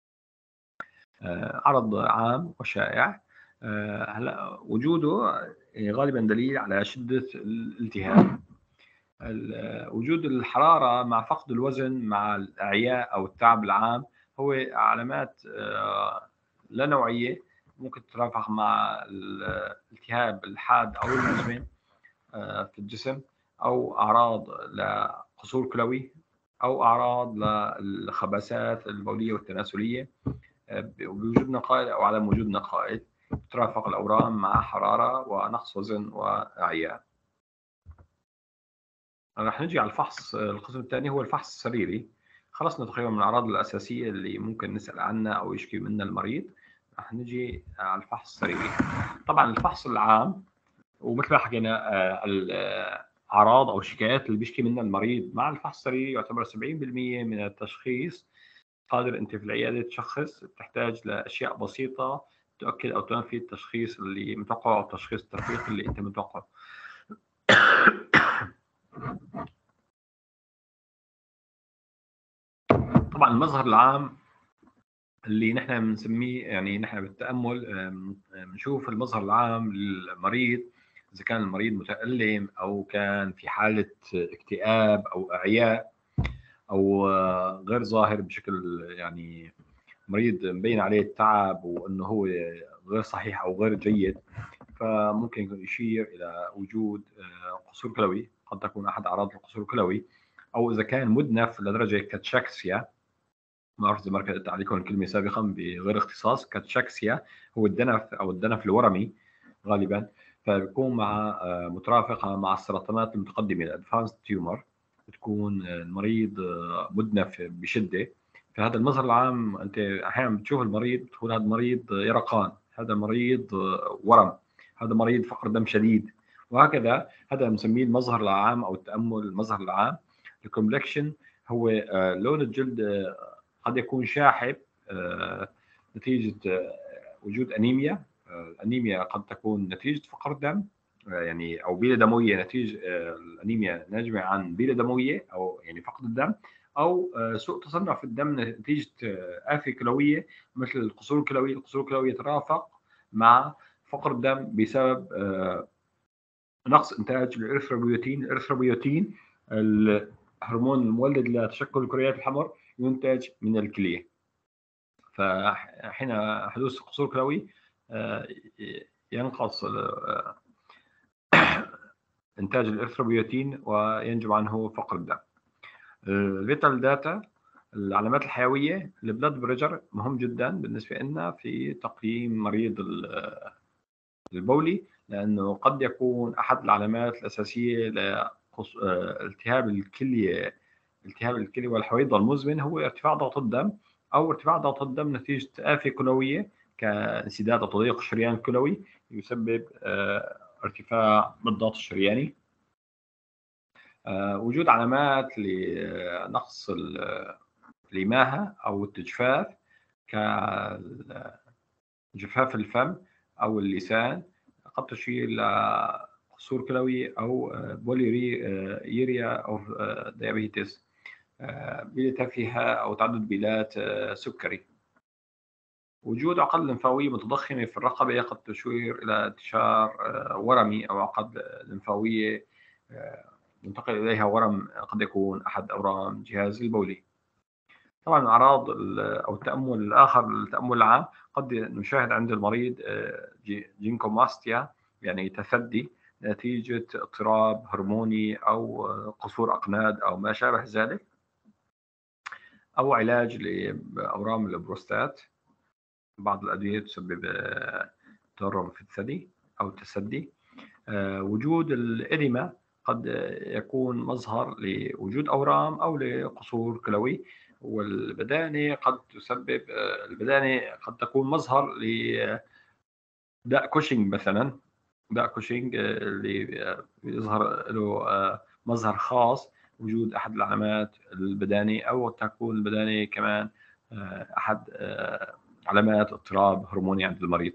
عرض عام وشائع. هلا وجوده غالبا دليل على شدة الالتهاب. وجود الحرارة مع فقد الوزن مع الإعياء أو التعب العام هو علامات لا نوعية ممكن تترافق مع الالتهاب الحاد أو المزمن في الجسم، أو أعراض لقصور كلوي، أو أعراض للخبثات البولية والتناسلية بوجود نقائل أو عدم وجود نقائل. ترافق الأورام مع حرارة ونقص وزن وإعياء. راح نجي على الفحص. القسم الثاني هو الفحص السريري. خلصنا تقريبا من الأعراض الأساسية اللي ممكن نسأل عنها أو يشكي منها المريض. راح نجي على الفحص السريري. طبعا الفحص العام، ومثل ما حكينا الأعراض أو الشكايات اللي بيشكي منها المريض مع الفحص السريري يعتبر سبعين بالمئة من التشخيص. قادر أنت في العيادة تشخص، تحتاج لأشياء بسيطة تؤكد أو تنفي التشخيص اللي متوقعه أو التشخيص الدقيق اللي أنت متوقعه. طبعا المظهر العام اللي نحن بنسميه، يعني نحن بالتأمل بنشوف المظهر العام للمريض، إذا كان المريض متألم أو كان في حالة اكتئاب أو إعياء أو غير ظاهر بشكل، يعني مريض مبين عليه التعب وأنه هو غير صحيح أو غير جيد، فممكن يشير إلى وجود قصور كلوي. قد تكون أحد أعراض القصور الكلوي. أو إذا كان مدنف لدرجة كاتشاكسيا، ما أعرف إذا مركز عليكم الكلمة سابقا بغير اختصاص. كاتشاكسيا هو الدنف أو الدنف الورمي غالبا، فبيكون مع مترافقة مع السرطانات المتقدمة الادفانس تيومر، بتكون المريض مدنف بشدة. فهذا المظهر العام أنت أحيانا بتشوف المريض بتقول هذا مريض يرقان، هذا مريض ورم، هذا مريض فقر دم شديد، وهكذا. هذا بنسميه المظهر العام أو التأمل المظهر العام. الكومبلكشن هو لون الجلد قد يكون شاحب نتيجة وجود أنيميا. الأنيميا قد تكون نتيجة فقر دم، يعني أو بيلة دموية نتيجة الأنيميا ناجمة عن بيلة دموية أو يعني فقد الدم، أو سوء تصنع في الدم نتيجة آفة كلوية مثل القصور الكلوي. القصور الكلوي يترافق مع فقر الدم بسبب نقص إنتاج الإريثروبيوتين. الإريثروبيوتين الهرمون المولد لتشكل الكريات الحمر ينتج من الكلية. فحين حدوث قصور كلوي ينقص إنتاج الإريثروبيوتين وينجم عنه فقر الدم. الفيتال داتا، العلامات الحيوية. البلاد بريشر مهم جدا بالنسبة لنا في تقييم مريض البولي، لأنه قد يكون أحد العلامات الأساسية لالتهاب الكلية التهاب الكلى والحويضة المزمن هو ارتفاع ضغط الدم، أو ارتفاع ضغط الدم نتيجة آفة كلوية كانسداد أو تضييق الشريان الكلوي يسبب ارتفاع بالضغط الشرياني. وجود علامات لنقص الإماهة أو التجفاف كجفاف الفم أو اللسان قد تشير إلى قصور كلوي أو بوليوريا أو ديابيتس، بيلة تافهة أو تعدد بيلات سكري. وجود عقد لمفاوية متضخمة في الرقبة قد تشير إلى انتشار ورمي أو عقد لمفاوية ينتقل إليها ورم، قد يكون أحد أورام الجهاز البولي. طبعا الأعراض أو التأمل الآخر، التأمل العام، قد نشاهد عند المريض جينكوماستيا، يعني تثدي نتيجة اضطراب هرموني أو قصور أقناد أو ما شابه ذلك، أو علاج لأورام البروستات. بعض الأدوية تسبب تورم في الثدي أو التسدي. وجود الإديمة قد يكون مظهر لوجود أورام أو لقصور كلوي. والبدانة قد تسبب البدانة قد تكون مظهر لداء كوشنج مثلا. داء كوشنج اللي يظهر له مظهر خاص، وجود أحد العلامات البداني، أو تكون البدانة كمان أحد علامات اضطراب هرموني عند المريض.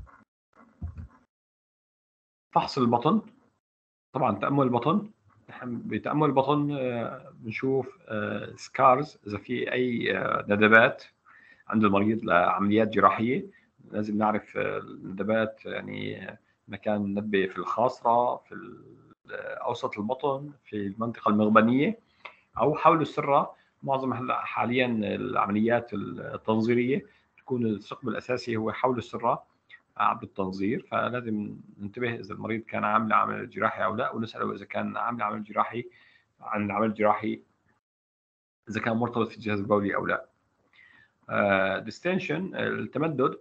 فحص البطن. طبعا تأمل البطن، بتأمل البطن بنشوف سكارز، إذا في أي ندبات عند المريض لعمليات جراحية. لازم نعرف الندبات، يعني مكان ندبة في الخاصرة، في أوسط البطن، في المنطقة المغبنية، أو حول السرة. معظم حاليا العمليات التنظيرية تكون الثقب الأساسي هو حول السرة، عبر التنظير، فلازم ننتبه إذا المريض كان عامل عمل جراحي أو لا، ونسأله إذا كان عامل عمل جراحي عن العمل الجراحي إذا كان مرتبط في الجهاز البولي أو لا. ديستنشن التمدد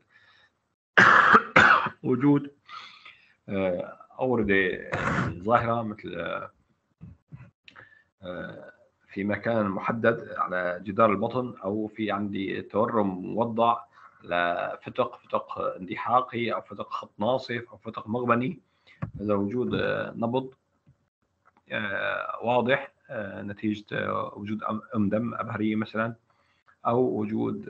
وجود أوردة ظاهرة مثل في مكان محدد على جدار البطن، أو في عندي تورم موضع لفتق فتق اندحاقي أو فتق خط ناصف أو فتق مغبني. إذا وجود نبض واضح نتيجة وجود أم دم أبهرية مثلا، أو وجود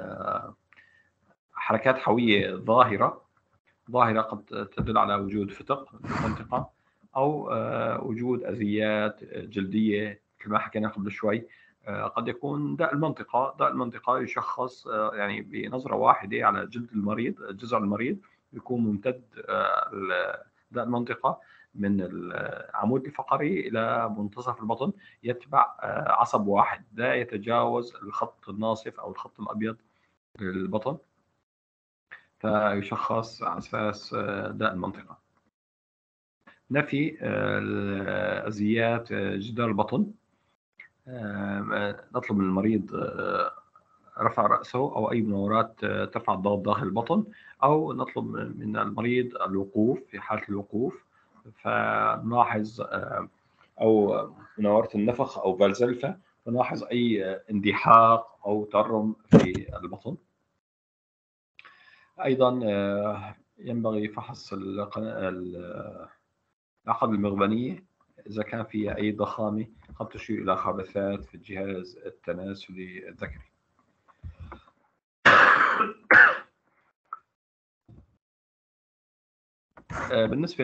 حركات حوية ظاهرة ظاهرة قد تدل على وجود فتق في المنطقة، أو وجود أذيات جلدية مثل ما حكينا قبل شوي. قد يكون داء المنطقة داء المنطقة يشخص يعني بنظرة واحدة على جلد المريض، جذع المريض يكون ممتد داء المنطقة من العمود الفقري إلى منتصف البطن، يتبع عصب واحد لا يتجاوز الخط الناصف أو الخط الأبيض للبطن، فيشخص على أساس داء المنطقة. نفي أذيات جدار البطن، نطلب من المريض رفع رأسه أو أي مناورات ترفع الضغط داخل البطن، أو نطلب من المريض الوقوف في حالة الوقوف، فنلاحظ أو مناورة النفخ أو فالزلفة، فنلاحظ أي اندحاق أو تورم في البطن. أيضا ينبغي فحص العقد المغبنية إذا كان فيها أي ضخامة قد تشير إلى خبثات في الجهاز التناسلي الذكري. بالنسبة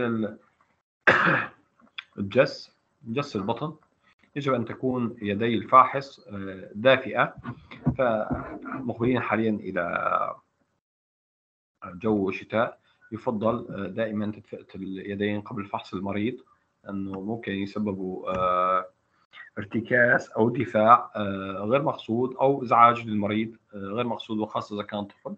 للجس جس البطن، يجب أن تكون يدي الفاحص دافئة، فمقبلين حاليا إلى جو شتاء يفضل دائما تدفئة اليدين قبل فحص المريض، أنه ممكن يسببوا ارتكاز أو دفاع غير مقصود أو إزعاج للمريض غير مقصود، وخاصة إذا كان طفل.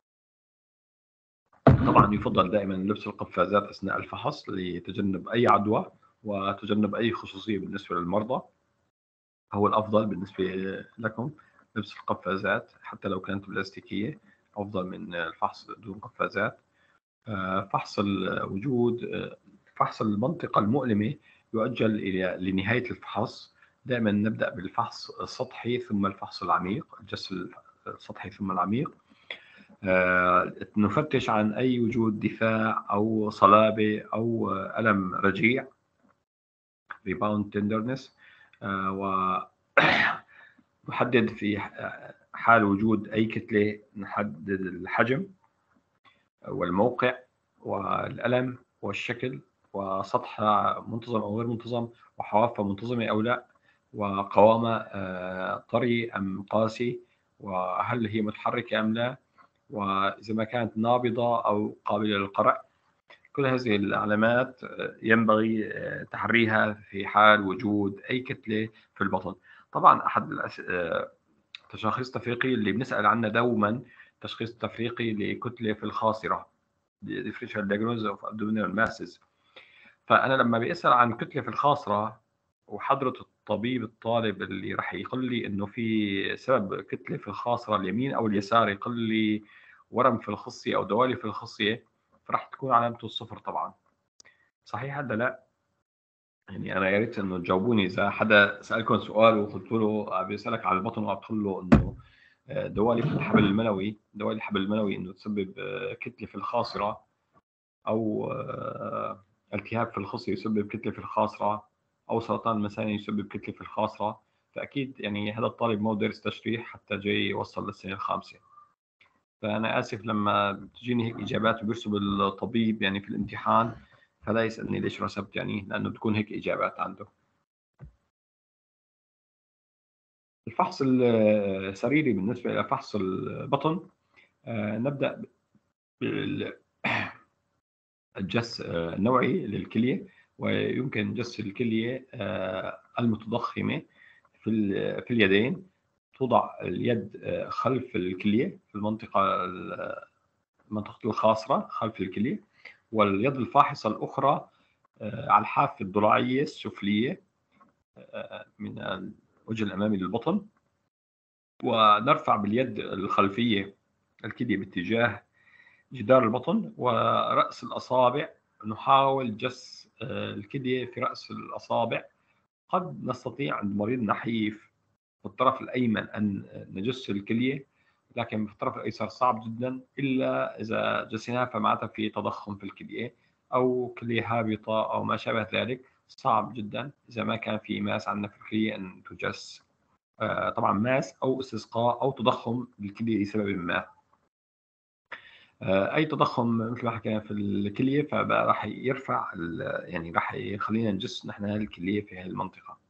طبعا يفضل دائما لبس القفازات أثناء الفحص لتجنب أي عدوى وتجنب أي خصوصية بالنسبة للمرضى. هو الأفضل بالنسبة لكم لبس القفازات حتى لو كانت بلاستيكية، أفضل من الفحص دون قفازات. فحص الوجود فحص المنطقة المؤلمة يؤجل إلى لنهاية الفحص. دائما نبدأ بالفحص السطحي ثم الفحص العميق، الجس السطحي ثم العميق. نفتش عن أي وجود دفاع أو صلابة أو ألم رجيع rebound tenderness، ونحدد في حال وجود أي كتلة نحدد الحجم والموقع والألم والشكل وسطحها منتظم أو غير منتظم، وحوافها منتظمة أو لا، وقوامة طري أم قاسي، وهل هي متحركة أم لا، وإذا ما كانت نابضة أو قابلة للقرع. كل هذه العلامات ينبغي تحريها في حال وجود أي كتلة في البطن. طبعا أحد التشخيص التفريقي اللي بنسأل عنه دوما تشخيص تفريقي لكتلة في الخاصرة، differential diagnosis of abdominal masses. فأنا لما بيسأل عن كتلة في الخاصرة وحضرة الطبيب الطالب اللي راح يقول لي إنه في سبب كتلة في الخاصرة اليمين أو اليسار، يقول لي ورم في الخصية أو دوالي في الخصية، فراح تكون علامته الصفر طبعا. صحيح هذا لا؟ يعني أنا يا ريت إنه تجاوبوني إذا حدا سألكم سؤال وقلت له بيسألك على البطن وقلت له إنه دوالي في الحبل المنوي دوالي الحبل المنوي إنه تسبب كتلة في الخاصرة، أو التهاب في الخصية يسبب كتلة في الخاصرة، أو سرطان المثاني يسبب كتلة في الخاصرة، فأكيد يعني هذا الطالب ما درس تشريح حتى جاي يوصل للسنة الخامسة. فأنا آسف لما بتجيني هيك إجابات وبيرسب الطبيب يعني في الامتحان، فلا يسألني ليش رسبت، يعني لأنه بتكون هيك إجابات عنده. الفحص السريري بالنسبة إلى فحص البطن، نبدأ بالجس النوعي للكلية، ويمكن جس الكلية المتضخمة في في اليدين. توضع اليد خلف الكلية في المنطقة منطقة الخاصرة خلف الكلية، واليد الفاحصة الأخرى على الحافة الضلوعية السفلية من الوجه الأمامي للبطن، ونرفع باليد الخلفية الكلية باتجاه جدار البطن ورأس الأصابع. نحاول جس الكلية في رأس الأصابع. قد نستطيع عند مريض نحيف في الطرف الأيمن أن نجس الكلية، لكن في الطرف الأيسر صعب جدا، إلا إذا جسناها فمعناتها في تضخم في الكلية أو كلية هابطة أو ما شابه ذلك. صعب جدا إذا ما كان في ماس عندنا في الكلية أن تجس. آه طبعا ماس أو استسقاء أو تضخم بالكلية لسبب ما. آه أي تضخم مثل ما حكينا في الكلية فبقى راح يرفع، يعني راح يخلينا نجس نحن الكلية في هذه المنطقة.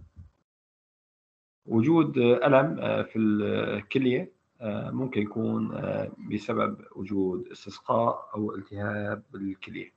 وجود ألم في الكلية ممكن يكون بسبب وجود استسقاء أو التهاب بالكلية.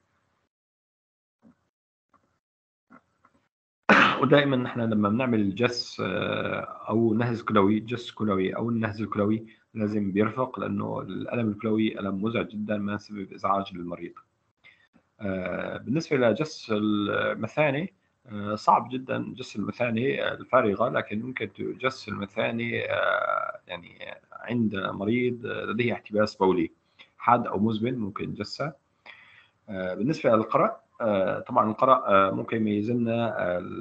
ودائما نحن لما بنعمل جس أو نهز كلوي، جس كلوي أو النهز الكلوي لازم بيرفق، لأنه الألم الكلوي ألم مزعج جدا ما يسبب إزعاج للمريض. بالنسبة لجس المثاني صعب جدا جس المثاني الفارغة، لكن ممكن تجس المثاني يعني عند مريض لديه احتباس بولي حاد أو مزمن ممكن جسه. بالنسبة للقرأ، طبعا القرأ ممكن يميز لنا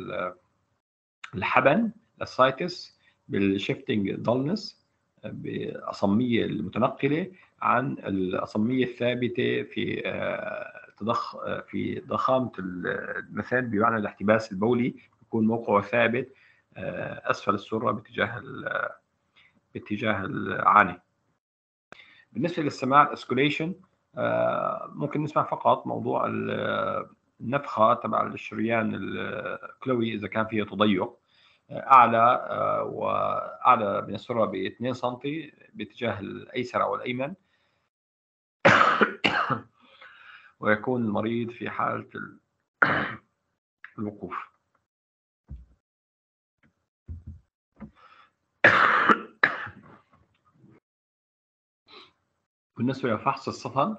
الحبن السايتس بالشيفتنج دولنس بالأصمية المتنقلة عن الأصمية الثابتة في تضخ في ضخامة المثاني، بمعنى الاحتباس البولي يكون موقعه ثابت أسفل السرة باتجاه باتجاه العاني. بالنسبة للسماع الاسكوليشن ممكن نسمع فقط موضوع النفخة تبع الشريان الكلوي إذا كان فيها تضيق أعلى وأعلى من السرة ب اثنين سنتي باتجاه الأيسر أو الأيمن، ويكون المريض في حالة الوقوف. بالنسبة لفحص الصفن،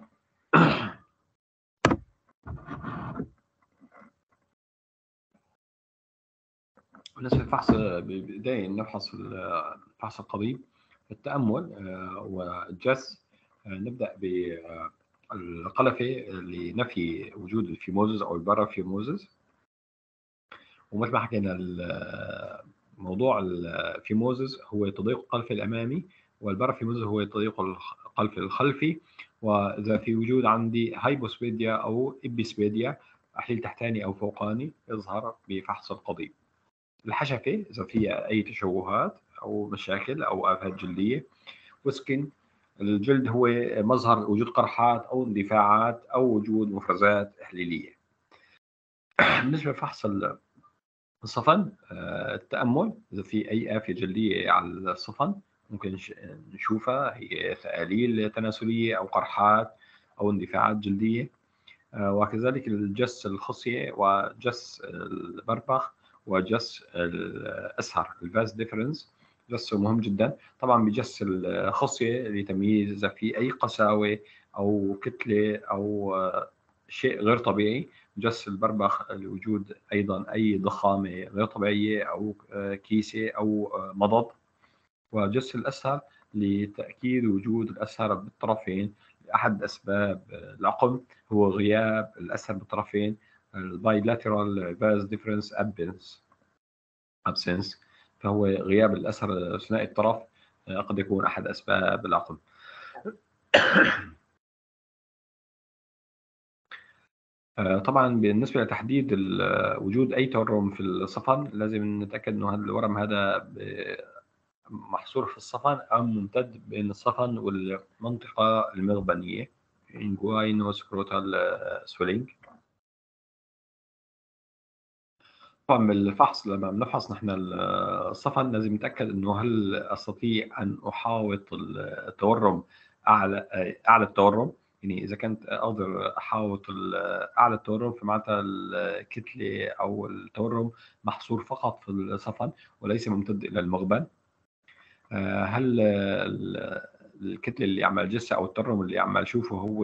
بالنسبة للفحص بداية نفحص فحص القضيب التأمل والجس. نبدأ بالقلفة لنفي وجود الفيموزز أو البارافيموزز. ومثل ما حكينا موضوع الفيموزز هو تضييق القلف الأمامي، والبارافيموزز هو تضييق القلف الخلفي. وإذا في وجود عندي هايبوسبيديا أو إبيسبيديا أحليل تحتاني أو فوقاني يظهر بفحص القضيب. الحشفة إذا فيها أي تشوهات أو مشاكل أو آفات جلدية. وسكن الجلد هو مظهر وجود قرحات أو اندفاعات أو وجود مفرزات إحليلية. بالنسبة لفحص الصفن التأمل إذا في أي آفة جلدية على الصفن ممكن نشوفها، هي ثآليل تناسلية أو قرحات أو اندفاعات جلدية. وكذلك الجس الخصية وجس البربخ وجس الأسهر الفاس ديفرنس جس مهم جدا. طبعا بجس الخصية لتمييز إذا في أي قساوة أو كتلة أو شيء غير طبيعي. جس البربخ لوجود أيضا أي ضخامة غير طبيعية أو كيسة أو مضض. وجس الأسهر لتأكيد وجود الأسهر بالطرفين. أحد أسباب العقم هو غياب الأسهر بالطرفين، البايلاترال فاز ديفرنس أبسنس، فهو غياب الأسهر ثنائي الطرف قد يكون أحد أسباب العقم. طبعا بالنسبة لتحديد وجود أي تورم في الصفن لازم نتأكد أنه هذا الورم هذا محصور في الصفن أو ممتد بين الصفن والمنطقة المغبنية inguinal-scrotal swelling. طبعا بالفحص لما بنفحص نحن الصفن لازم نتأكد أنه هل أستطيع أن أحاوط التورم أعلى أعلى التورم. يعني إذا كنت أقدر أحاوط أعلى التورم فمعناتها الكتلة أو التورم محصور فقط في الصفن وليس ممتد إلى المغبن. هل الكتلة اللي عم الجسها أو التورم اللي عم أشوفه هو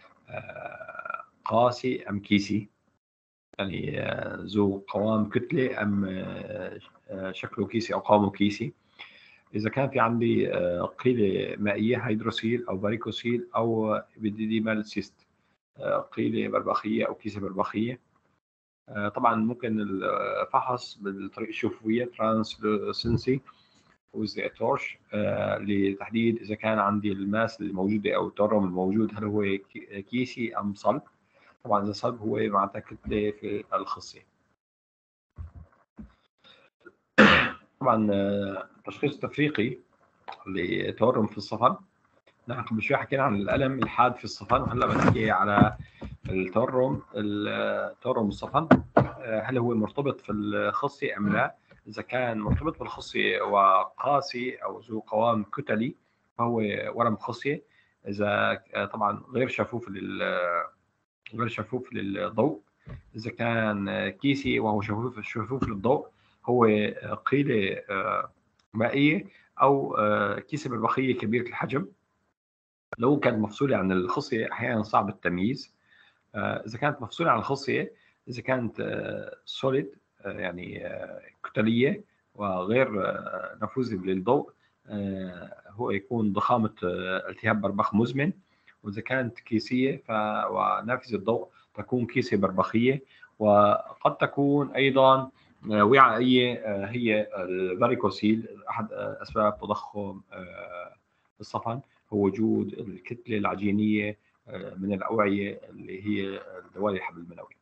قاسي أم كيسي، يعني ذو قوام كتلة أم شكله كيسي أو قوامه كيسي. إذا كان في عندي قيلة مائية هيدروسيل أو باريكوسيل أو إبيديديمال سيست، قيلة بربخية أو كيسة بربخية. طبعا ممكن الفحص بالطريقة الشفوية ترانسلوسنسي وزي تورش لتحديد إذا كان عندي الماس اللي موجودة أو التورم الموجود هل هو كيسي أم صلب. طبعا إذا صلب هو معناتها كتلة في الخصية. طبعا التشخيص التفريقي لتورم في الصفن، نحن قبل شوي حكينا عن الألم الحاد في الصفن، وهلا بنحكي على التورم التورم الصفن هل هو مرتبط في الخصية أم لا. إذا كان مرتبط بالخصية وقاسي أو ذو قوام كتلي فهو ورم خصية. إذا طبعا غير شفوف لل غير شفوف للضوء. إذا كان كيسي وهو شفوف شفوف للضوء هو قيلة مائية أو كيسة بربخية كبيرة الحجم. لو كانت مفصولة عن الخصية أحيانا صعب التمييز. إذا كانت مفصولة عن الخصية، إذا كانت سوليد يعني كتلية وغير نفوذة للضوء هو يكون ضخامة التهاب بربخ مزمن. وإذا كانت كيسية ونافذة الضوء تكون كيسة بربخية. وقد تكون أيضا وعائية هي الفاريكوسيل. أحد أسباب تضخم الصفن هو وجود الكتلة العجينية من الأوعية اللي هي دوالي الحبل المنوي.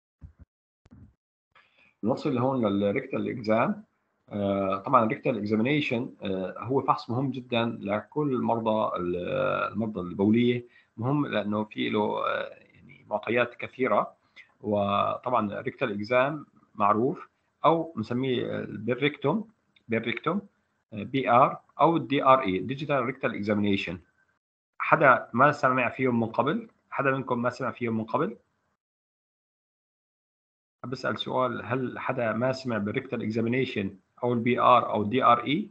نوصل لهون للريكتال اكزام. طبعا الريكتال اكزامينيشن هو فحص مهم جدا لكل المرضى المرضى البوليه، مهم لانه في له يعني معطيات كثيره. وطبعا الريكتال اكزام معروف او بنسميه بالريكتوم بالريكتوم بي ار او الدي ار اي ديجيتال ريكتال اكزامينيشن. حدا ما سمع فيهم من قبل؟ حدا منكم ما سمع فيهم من قبل؟ بسأل سؤال، هل حدا ما سمع بالريكتال اكزامينيشن او البي ار او الدي ار اي؟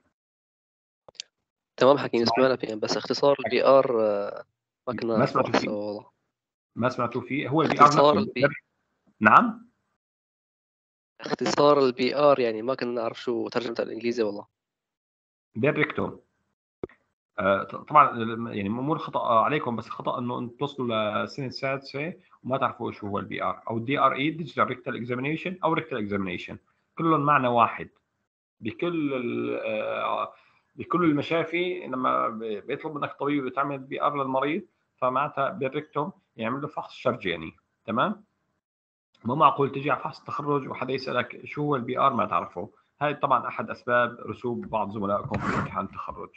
تمام حكينا سمعنا فيه، بس اختصار البي ار ما كنا ما سمعتوا فيه؟ والله ما سمعتوا فيه؟ هو البي ار اختصار نفسه. البي نعم اختصار البي ار يعني ما كنا نعرف شو ترجمة الانجليزي والله. بالريكتوم. آه طبعا يعني مو خطا عليكم، بس خطا انه انتم توصلوا للسنه السادسه وما تعرفوا شو هو البي ار او الدي ار اي ديجيتال ريكتال اكزامينيشن او ريكتال اكزامينيشن. كلهم معنى واحد بكل آه بكل المشافي. لما بيطلب منك طبيب تعمل بي ار للمريض فمعناتها بالريكتوم يعمل له فحص شرجي يعني. تمام. مو معقول تجي على فحص التخرج وحدا يسالك شو هو البي ار ما تعرفه. هاي طبعا احد اسباب رسوب بعض زملائكم في امتحان التخرج.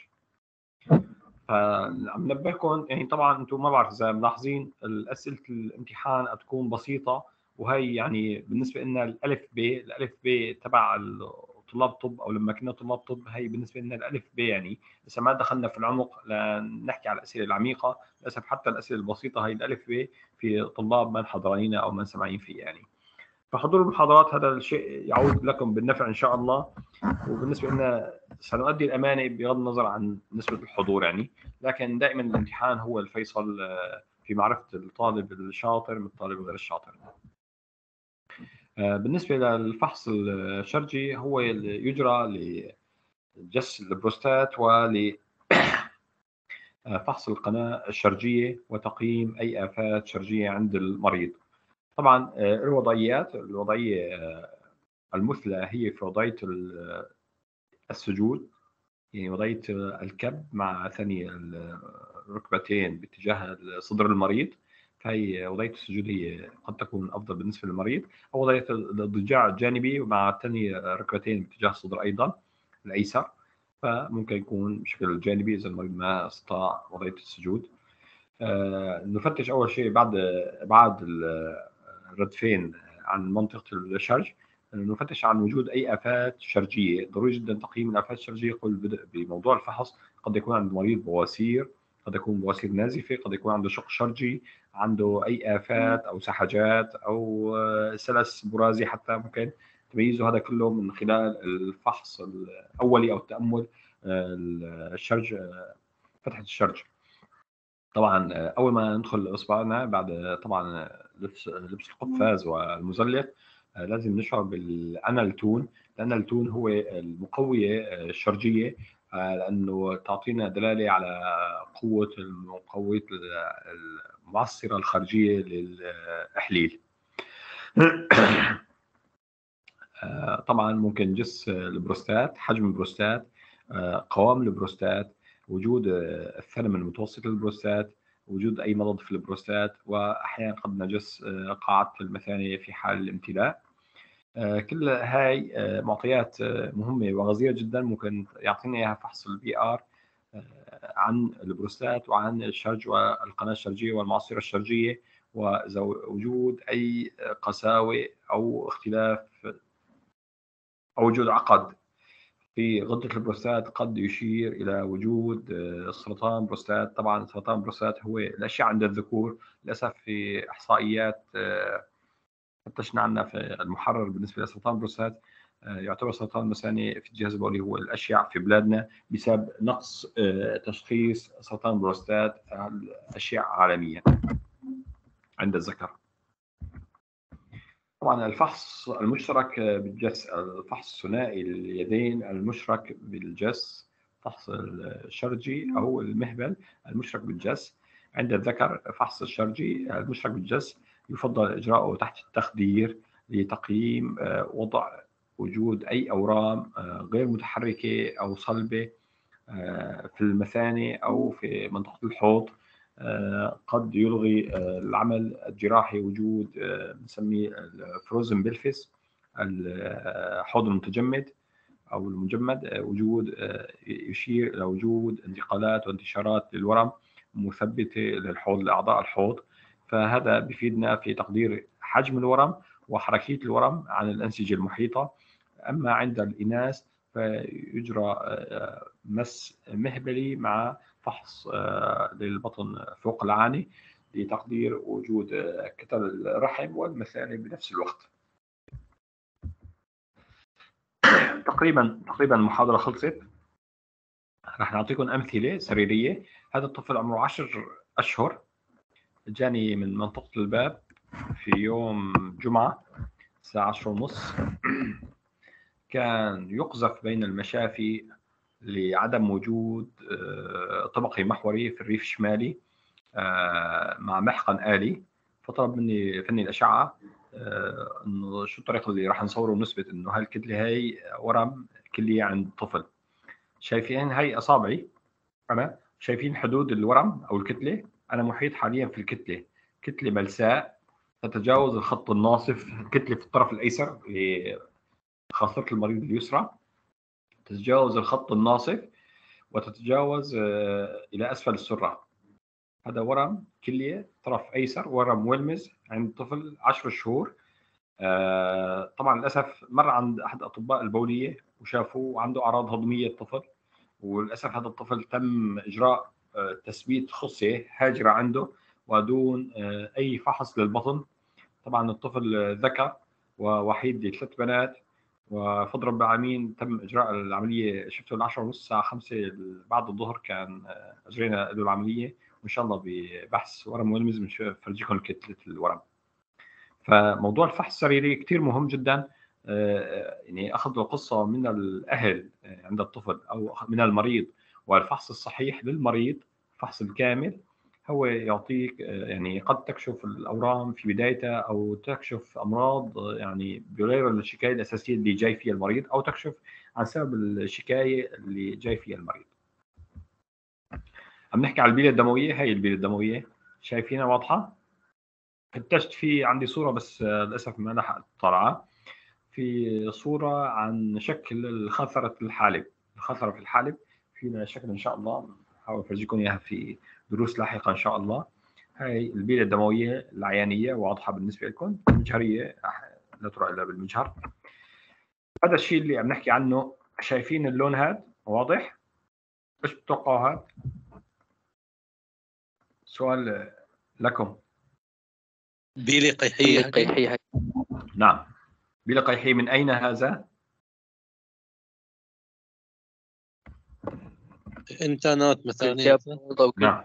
فعم نبهكم يعني طبعا انتم ما بعرف اذا ملاحظين اسئله الامتحان تكون بسيطه، وهي يعني بالنسبه لنا الالف ب الالف ب تبع طلاب طب او لما كنا طلاب طب هي بالنسبه لنا الالف ب يعني لسه ما دخلنا في العمق لنحكي على الاسئله العميقه. للاسف حتى الاسئله البسيطه هي الالف ب في طلاب ما حضرانين او ما سمعين فيه يعني. فحضور المحاضرات هذا الشيء يعود لكم بالنفع ان شاء الله. وبالنسبه لنا سنؤدي الامانه بغض النظر عن نسبه الحضور يعني، لكن دائما الامتحان هو الفيصل في معرفه الطالب الشاطر من الطالب غير الشاطر. بالنسبه للفحص الشرجي هو يجرى لجس البروستات ول فحص القناه الشرجيه وتقييم اي افات شرجيه عند المريض. طبعا الوضعيات الوضعيه المثلى هي في وضعيه السجود، يعني وضعيه الكب مع ثني الركبتين باتجاه صدر المريض. فهي وضعيه السجود هي قد تكون افضل بالنسبه للمريض، او وضعيه الاضطجاع الجانبي مع ثني ركبتين باتجاه الصدر ايضا الايسر، فممكن يكون بشكل جانبي اذا المريض ما استطاع وضعيه السجود. آه نفتش اول شيء بعد ابعاد الردفين عن منطقه الشرج، نفتش عن وجود اي افات شرجيه. ضروري جدا تقييم الافات الشرجيه قبل البدء بموضوع الفحص. قد يكون عند المريض بواسير، قد يكون بواسير نازفه، قد يكون عنده شق شرجي، عنده اي افات او سحجات او سلس برازي حتى ممكن تميزوا هذا كله من خلال الفحص الاولي او التامل الشرج فتحة الشرج. طبعا اول ما ندخل اصبعنا بعد طبعا لبس لبس القفاز والمزلق لازم نشعر بالانالتون. الانالتون هو المقويه الشرجيه لانه تعطينا دلاله على قوه المقويه المعصره الخارجيه للاحليل. طبعا ممكن نجس البروستات، حجم البروستات، قوام البروستات، وجود الثلم المتوسط للبروستات، وجود اي مرض في البروستات، واحيانا قد نجس قاعده المثانه في حال الامتلاء. كل هاي معطيات مهمه وغزيره جدا ممكن يعطينا اياها فحص البي ار عن البروستات وعن الشرج والقناه الشرجيه والمعصره الشرجيه، ووجود اي قساوه او اختلاف او وجود عقد في غدة البروستات قد يشير إلى وجود سرطان بروستات. طبعا سرطان البروستات هو الأشعة عند الذكور، للأسف في إحصائيات فتشنا عنها في المحرر بالنسبة لسرطان البروستات يعتبر سرطان المثانة في الجهاز البولي هو الأشيع في بلادنا بسبب نقص تشخيص سرطان البروستات الأشعة عالميا عند الذكر. طبعا الفحص المشترك بالجس، الفحص ثنائي اليدين المشترك بالجس، فحص الشرجي او المهبل المشترك بالجس عند الذكر، فحص الشرجي المشترك بالجس يفضل اجراؤه تحت التخدير لتقييم وضع وجود اي اورام غير متحركه او صلبه في المثانه او في منطقه الحوض. قد يلغي العمل الجراحي وجود نسميه الفروزن بلفس، الحوض المتجمد او المجمد، وجود يشير الى وجود انتقالات وانتشارات للورم مثبته للحوض لاعضاء الحوض. فهذا بيفيدنا في تقدير حجم الورم وحركيه الورم عن الانسجه المحيطه. اما عند الاناث فيجرى مس مهبلي مع فحص للبطن فوق العاني لتقدير وجود كتل الرحم والمثانه بنفس الوقت. تقريبا تقريبا المحاضره خلصت. راح نعطيكم امثله سريريه. هذا الطفل عمره عشر اشهر، جاني من منطقه الباب في يوم جمعه الساعه عشرة ونص. كان يقذف بين المشافي لعدم وجود طبقي محوري في الريف الشمالي مع محقن آلي. فطلب مني فني الأشعة إنه شو الطريقة اللي راح نصوره ونثبت إنه هالكتلة هي ورم كلية عند طفل. شايفين هاي أصابعي أنا، شايفين حدود الورم أو الكتلة. أنا محيط حاليا في الكتلة، كتلة ملساء تتجاوز الخط الناصف، كتلة في الطرف الأيسر خاصرة المريض اليسرى تتجاوز الخط الناصف وتتجاوز إلى أسفل السرة. هذا ورم كلية طرف أيسر، ورم ولمز عند طفل عشر شهور. طبعا للأسف مر عند أحد أطباء البولية وشافوه عنده أعراض هضمية الطفل، وللأسف هذا الطفل تم إجراء تثبيت خصية هاجرة عنده ودون أي فحص للبطن. طبعا الطفل ذكر ووحيد لثلاث بنات، وفضل رب العالمين تم اجراء العمليه. شفته العشرة ونص الساعه خمسة بعد الظهر كان اجرينا له العمليه، وان شاء الله ببحث ورم ولمز بنفرجيكم كتله الورم. فموضوع الفحص السريري كثير مهم جدا. يعني اخذ القصه من الاهل عند الطفل او من المريض، والفحص الصحيح للمريض الفحص الكامل هو يعطيك يعني قد تكشف الاورام في بدايتها او تكشف امراض يعني بغير الشكايه الاساسيه اللي جاي فيها المريض، او تكشف عن سبب الشكايه اللي جاي فيها المريض. عم نحكي على البيله الدمويه. هي البيله الدمويه شايفينها واضحه؟ فتشت في عندي صوره بس للاسف ما لحقت طالعه. في صوره عن شكل الخثره الحالب، الخثره في الحالب فينا شكل ان شاء الله بحاول افرجيكم اياها في دروس لاحقه ان شاء الله. هاي البيله الدمويه العيانيه واضحه بالنسبه لكم، المجهريه لا ترى الا بالمجهر. هذا الشيء اللي عم نحكي عنه، شايفين اللون هذا واضح؟ ايش بتتوقعوا هذا؟ سؤال لكم. بيلة قيحية. قيحية. نعم، بيلة قيحية. من أين هذا؟ انتانات مثلا. التهاب أو كده. نعم.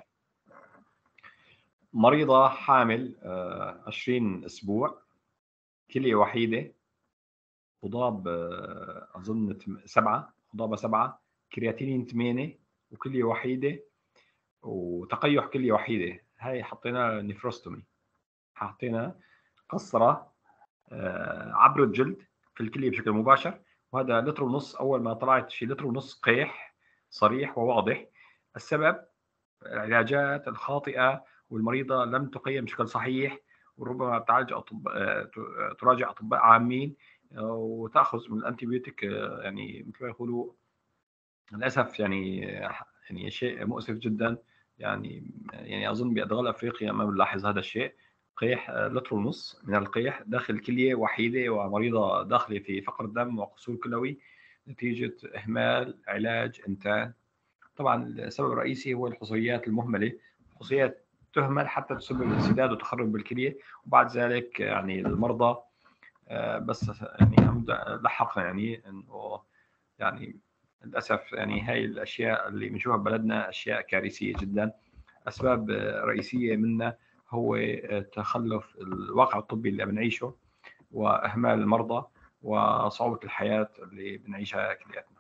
مريضة حامل آه، عشرين أسبوع، كلية وحيدة، خضاب آه، أظن تم- سبعة، خضابة سبعة، كرياتينين ثمانية، وكلية وحيدة، وتقيح كلية وحيدة. هاي حطينا نفروستومي، حطينا قسطرة آه، عبر الجلد في الكلية بشكل مباشر. وهذا لتر ونص، أول ما طلعت شي لتر ونص قيح صريح وواضح. السبب العلاجات الخاطئة، والمريضة لم تقيم بشكل صحيح، وربما تعالج أطباء، تراجع أطباء عامين وتأخذ من الأنتيبيوتيك، يعني مثل ما يقولوا للأسف يعني يعني شيء مؤسف جدا. يعني يعني أظن بأدغال أفريقيا ما بنلاحظ هذا الشيء. قيح لتر ونص من القيح داخل الكلية وحيدة، ومريضة داخلة في فقر دم وقصور كلوي نتيجة إهمال علاج إنتان. طبعا السبب الرئيسي هو الحصويات المهمله. الحصويات تهمل حتى تسبب انسداد وتخرب بالكليه، وبعد ذلك يعني المرضى آه، بس يعني لحقنا يعني انه يعني للاسف يعني هاي الاشياء اللي بنشوفها ببلدنا اشياء كارثيه جدا. اسباب رئيسيه منها هو تخلف الواقع الطبي اللي بنعيشه، واهمال المرضى، وصعوبه الحياه اللي بنعيشها كلياتنا.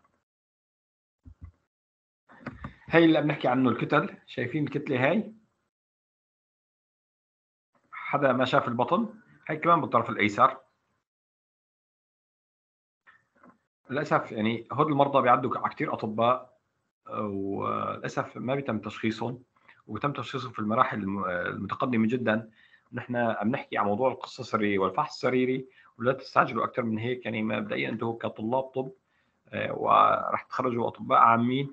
هاي اللي بنحكي عنه الكتل. شايفين الكتله هاي؟ حدا ما شاف البطن؟ هاي كمان بالطرف الايسر. للاسف يعني هول المرضى بيعدوا على كثير اطباء، وللاسف ما بيتم تشخيصهم، وبيتم تشخيصهم في المراحل المتقدمه جدا. نحن عم نحكي عن موضوع القصه السريريه والفحص السريري، ولا تستعجلوا اكثر من هيك. يعني مبدئيا انتم كطلاب طب وراح تخرجوا اطباء عامين.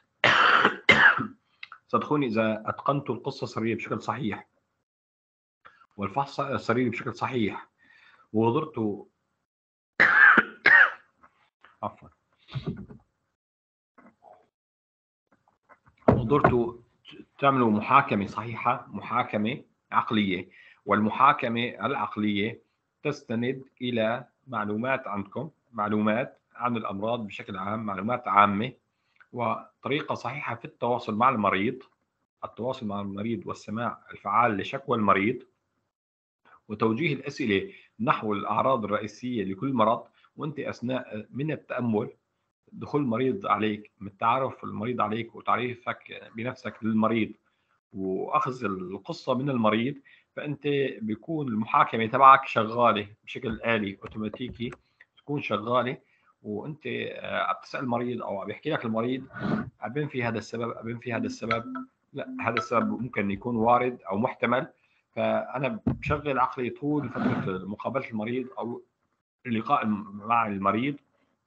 صدقوني اذا اتقنتوا القصه السريريه بشكل صحيح والفحص السريري بشكل صحيح، وقدرتوا عفوا قدرتوا تعملوا محاكمة صحيحة، محاكمة عقلية، والمحاكمة العقلية تستند إلى معلومات عندكم، معلومات عن الأمراض بشكل عام، معلومات عامة، وطريقة صحيحة في التواصل مع المريض، التواصل مع المريض والسماع الفعال لشكوى المريض، وتوجيه الأسئلة نحو الأعراض الرئيسية لكل مرض. وأنت أثناء من التأمل، دخول المريض عليك، من التعرف المريض عليك وتعريفك بنفسك للمريض، واخذ القصه من المريض، فانت بيكون المحاكمه تبعك شغاله بشكل آلي اوتوماتيكي، تكون شغاله. وانت عم تسال المريض او عم يحكي لك المريض ابين في هذا السبب، ابين في هذا السبب، لا هذا السبب ممكن يكون وارد او محتمل. فانا بشغل عقلي طول فتره مقابله المريض او اللقاء مع المريض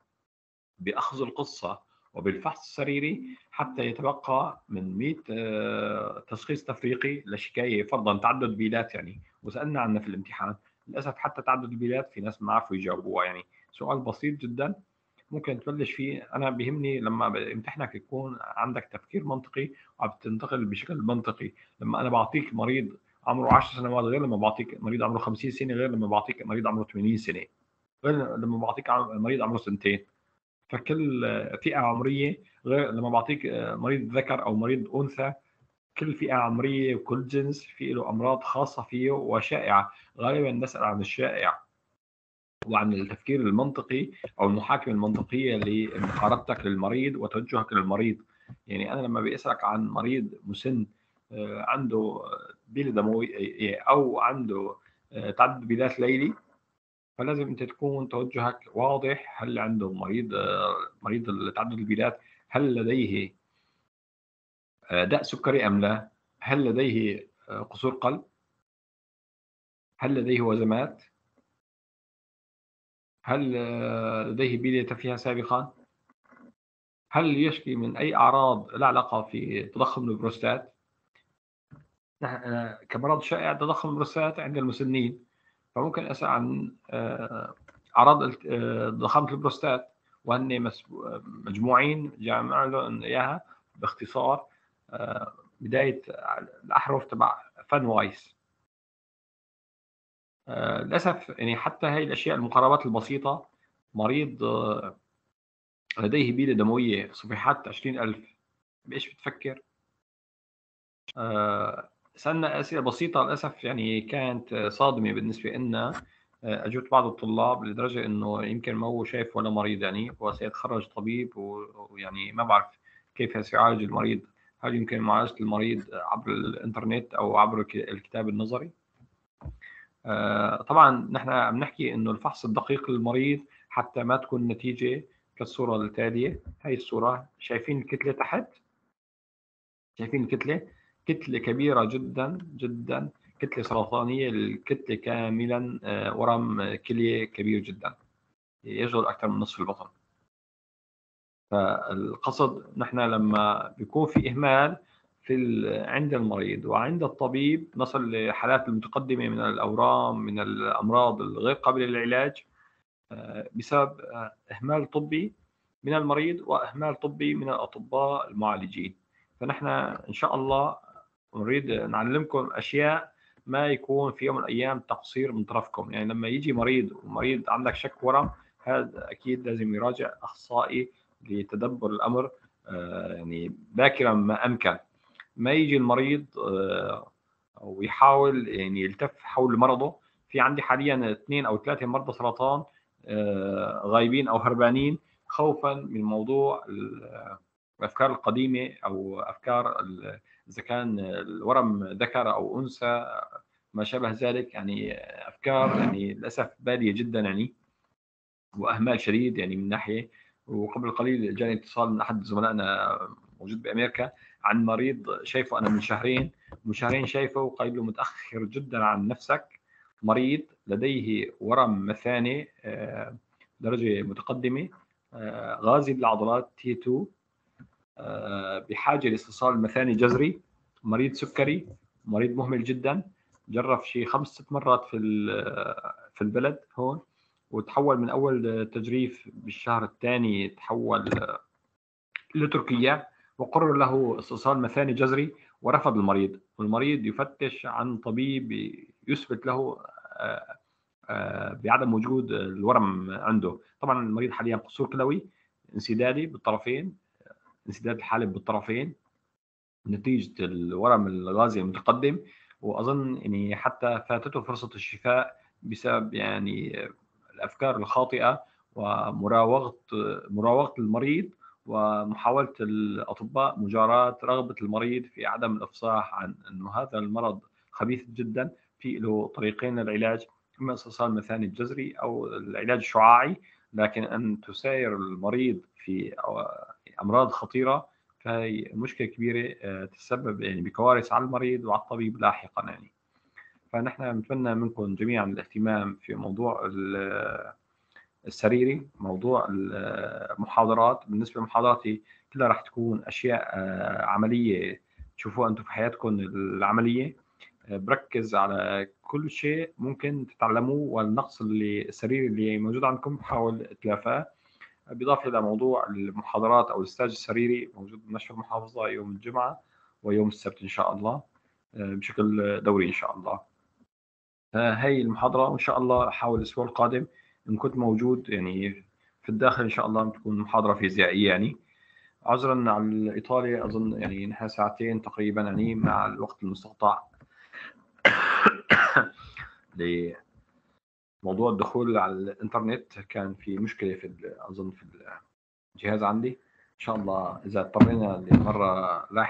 بأخذ القصة وبالفحص السريري، حتى يتبقى من مئة تشخيص تفريقي لشكاية فرضا تعدد بيلات. يعني وسألنا عنها في الامتحان، للأسف حتى تعدد البيلات في ناس ما عرفوا يجاوبوها. يعني سؤال بسيط جدا ممكن تبلش فيه. أنا بيهمني لما بامتحنك يكون عندك تفكير منطقي وعم تنتقل بشكل منطقي. لما أنا بعطيك مريض عمره عشر سنوات غير لما بعطيك مريض عمره خمسين سنة، غير لما بعطيك مريض عمره ثمانين سنة، غير لما بعطيك مريض عمره سنتين. فكل فئة عمرية غير لما بعطيك مريض ذكر أو مريض أنثى. كل فئة عمرية وكل جنس في له أمراض خاصة فيه وشائعة. غالبا نسأل عن الشائع وعن التفكير المنطقي أو المحاكمة المنطقية لمقاربتك للمريض وتوجهك للمريض. يعني أنا لما بيسألك عن مريض مسن عنده بيلة دموية أو عنده تعدد بيلات ليلي، فلازم انت تكون توجهك واضح. هل عنده مريض مريض تعدد البيلات؟ هل لديه داء سكري ام لا؟ هل لديه قصور قلب؟ هل لديه وزمات؟ هل لديه بيلة فيها سابقا؟ هل يشكي من اي اعراض لها علاقه في تضخم البروستات؟ كمرض شائع تضخم البروستات عند المسنين، فممكن اسال عن اعراض ضخامه البروستات، وهن مجموعين جامع لهم اياها باختصار بدايه الاحرف تبع فان وايس. للاسف يعني حتى هي الاشياء المقاربات البسيطه، مريض لديه بيله دمويه صفيحات عشرين ألف بإيش بتفكر. آه، سألنا أسئلة بسيطة للأسف يعني كانت صادمة بالنسبة لنا. آه، أجوبة بعض الطلاب لدرجة إنه يمكن ما هو شايف ولا مريض، يعني هو سيتخرج طبيب ويعني ما بعرف كيف سيعالج المريض. هل يمكن معالجة المريض عبر الإنترنت أو عبر الكتاب النظري؟ آه، طبعا نحن عم نحكي إنه الفحص الدقيق للمريض حتى ما تكون النتيجة كالصورة التالية. هاي الصورة، شايفين الكتلة تحت؟ شايفين الكتلة؟ كتلة كبيرة جدا جدا، كتلة سرطانية، الكتلة كاملا آه، ورم كلية كبير جدا يشغل أكثر من نصف البطن. فالقصد نحن لما بيكون في إهمال في عند المريض وعند الطبيب نصل لحالات متقدمة من الأورام، من الأمراض الغير قابلة للعلاج آه، بسبب آه، إهمال طبي من المريض وإهمال طبي من الأطباء المعالجين. فنحن إن شاء الله نريد نعلمكم أشياء ما يكون في يوم من الأيام تقصير من طرفكم. يعني لما يجي مريض ومريض عندك شك ورم، هذا أكيد لازم يراجع أخصائي لتدبر الأمر آه، يعني باكرا ما أمكن. ما يجي المريض آه، ويحاول يعني يلتف حول مرضه. في عندي حاليا اثنين أو ثلاثة مرضى سرطان آه، غايبين أو هربانين خوفا من موضوع الأفكار القديمة أو أفكار إذا كان الورم ذكر أو أنثى ما شابه ذلك. يعني أفكار يعني للأسف بالية جدا يعني، وأهمال شديد يعني من ناحية. وقبل قليل جاني اتصال من أحد زملائنا موجود بأمريكا عن مريض شايفه أنا من شهرين، من شهرين شايفه وقايل له متأخر جدا عن نفسك، مريض لديه ورم مثاني آه، درجة متقدمة، آه، غازي للعضلات تي اثنين، آه، بحاجة لاستئصال مثاني جذري، مريض سكري، مريض مهمل جدا. جرب شيء خمس ست مرات في في البلد هون، وتحول من أول تجريف بالشهر الثاني تحول لتركيا، وقرر له استئصال مثاني جذري ورفض المريض. والمريض يفتش عن طبيب يثبت له آه، آه، بعدم وجود الورم عنده. طبعا المريض حاليا قصور كلوي انسدادي بالطرفين، انسداد الحالب بالطرفين نتيجة الورم الغازي المتقدم. وأظن يعني حتى فاتته فرصة الشفاء بسبب يعني الأفكار الخاطئة ومراوغة مراوغة المريض ومحاولة الأطباء مجاراة رغبة المريض في عدم الإفصاح عن أنه هذا المرض خبيث جدا. في له طريقين للعلاج، إما استئصال مثاني الجذري أو العلاج الشعاعي. لكن أن تساير المريض في أمراض خطيرة فهي مشكلة كبيرة تسبب يعني بكوارث على المريض وعلى الطبيب لاحقا يعني. فنحن نتمنى منكم جميعا الاهتمام في موضوع السريري، موضوع المحاضرات. بالنسبة لمحاضراتي كلها راح تكون أشياء عملية تشوفوها أنتم في حياتكم العملية. بركز على كل شيء ممكن تتعلموه، والنقص اللي السريري اللي موجود عندكم بحاول اتلافاه. بالإضافة إلى موضوع المحاضرات أو الاستاج السريري موجود بمشفى المحافظة يوم الجمعة ويوم السبت إن شاء الله بشكل دوري إن شاء الله. هاي المحاضرة وإن شاء الله أحاول الأسبوع القادم إن كنت موجود يعني في الداخل إن شاء الله تكون محاضرة فيزيائية يعني. عذرا على الإطالة، أظن يعني نحن ساعتين تقريبا يعني مع الوقت المستقطع لموضوع الدخول على الإنترنت. كان في مشكلة في أظن في الجهاز عندي. إن شاء الله إذا اضطرينا لمرة لاحقة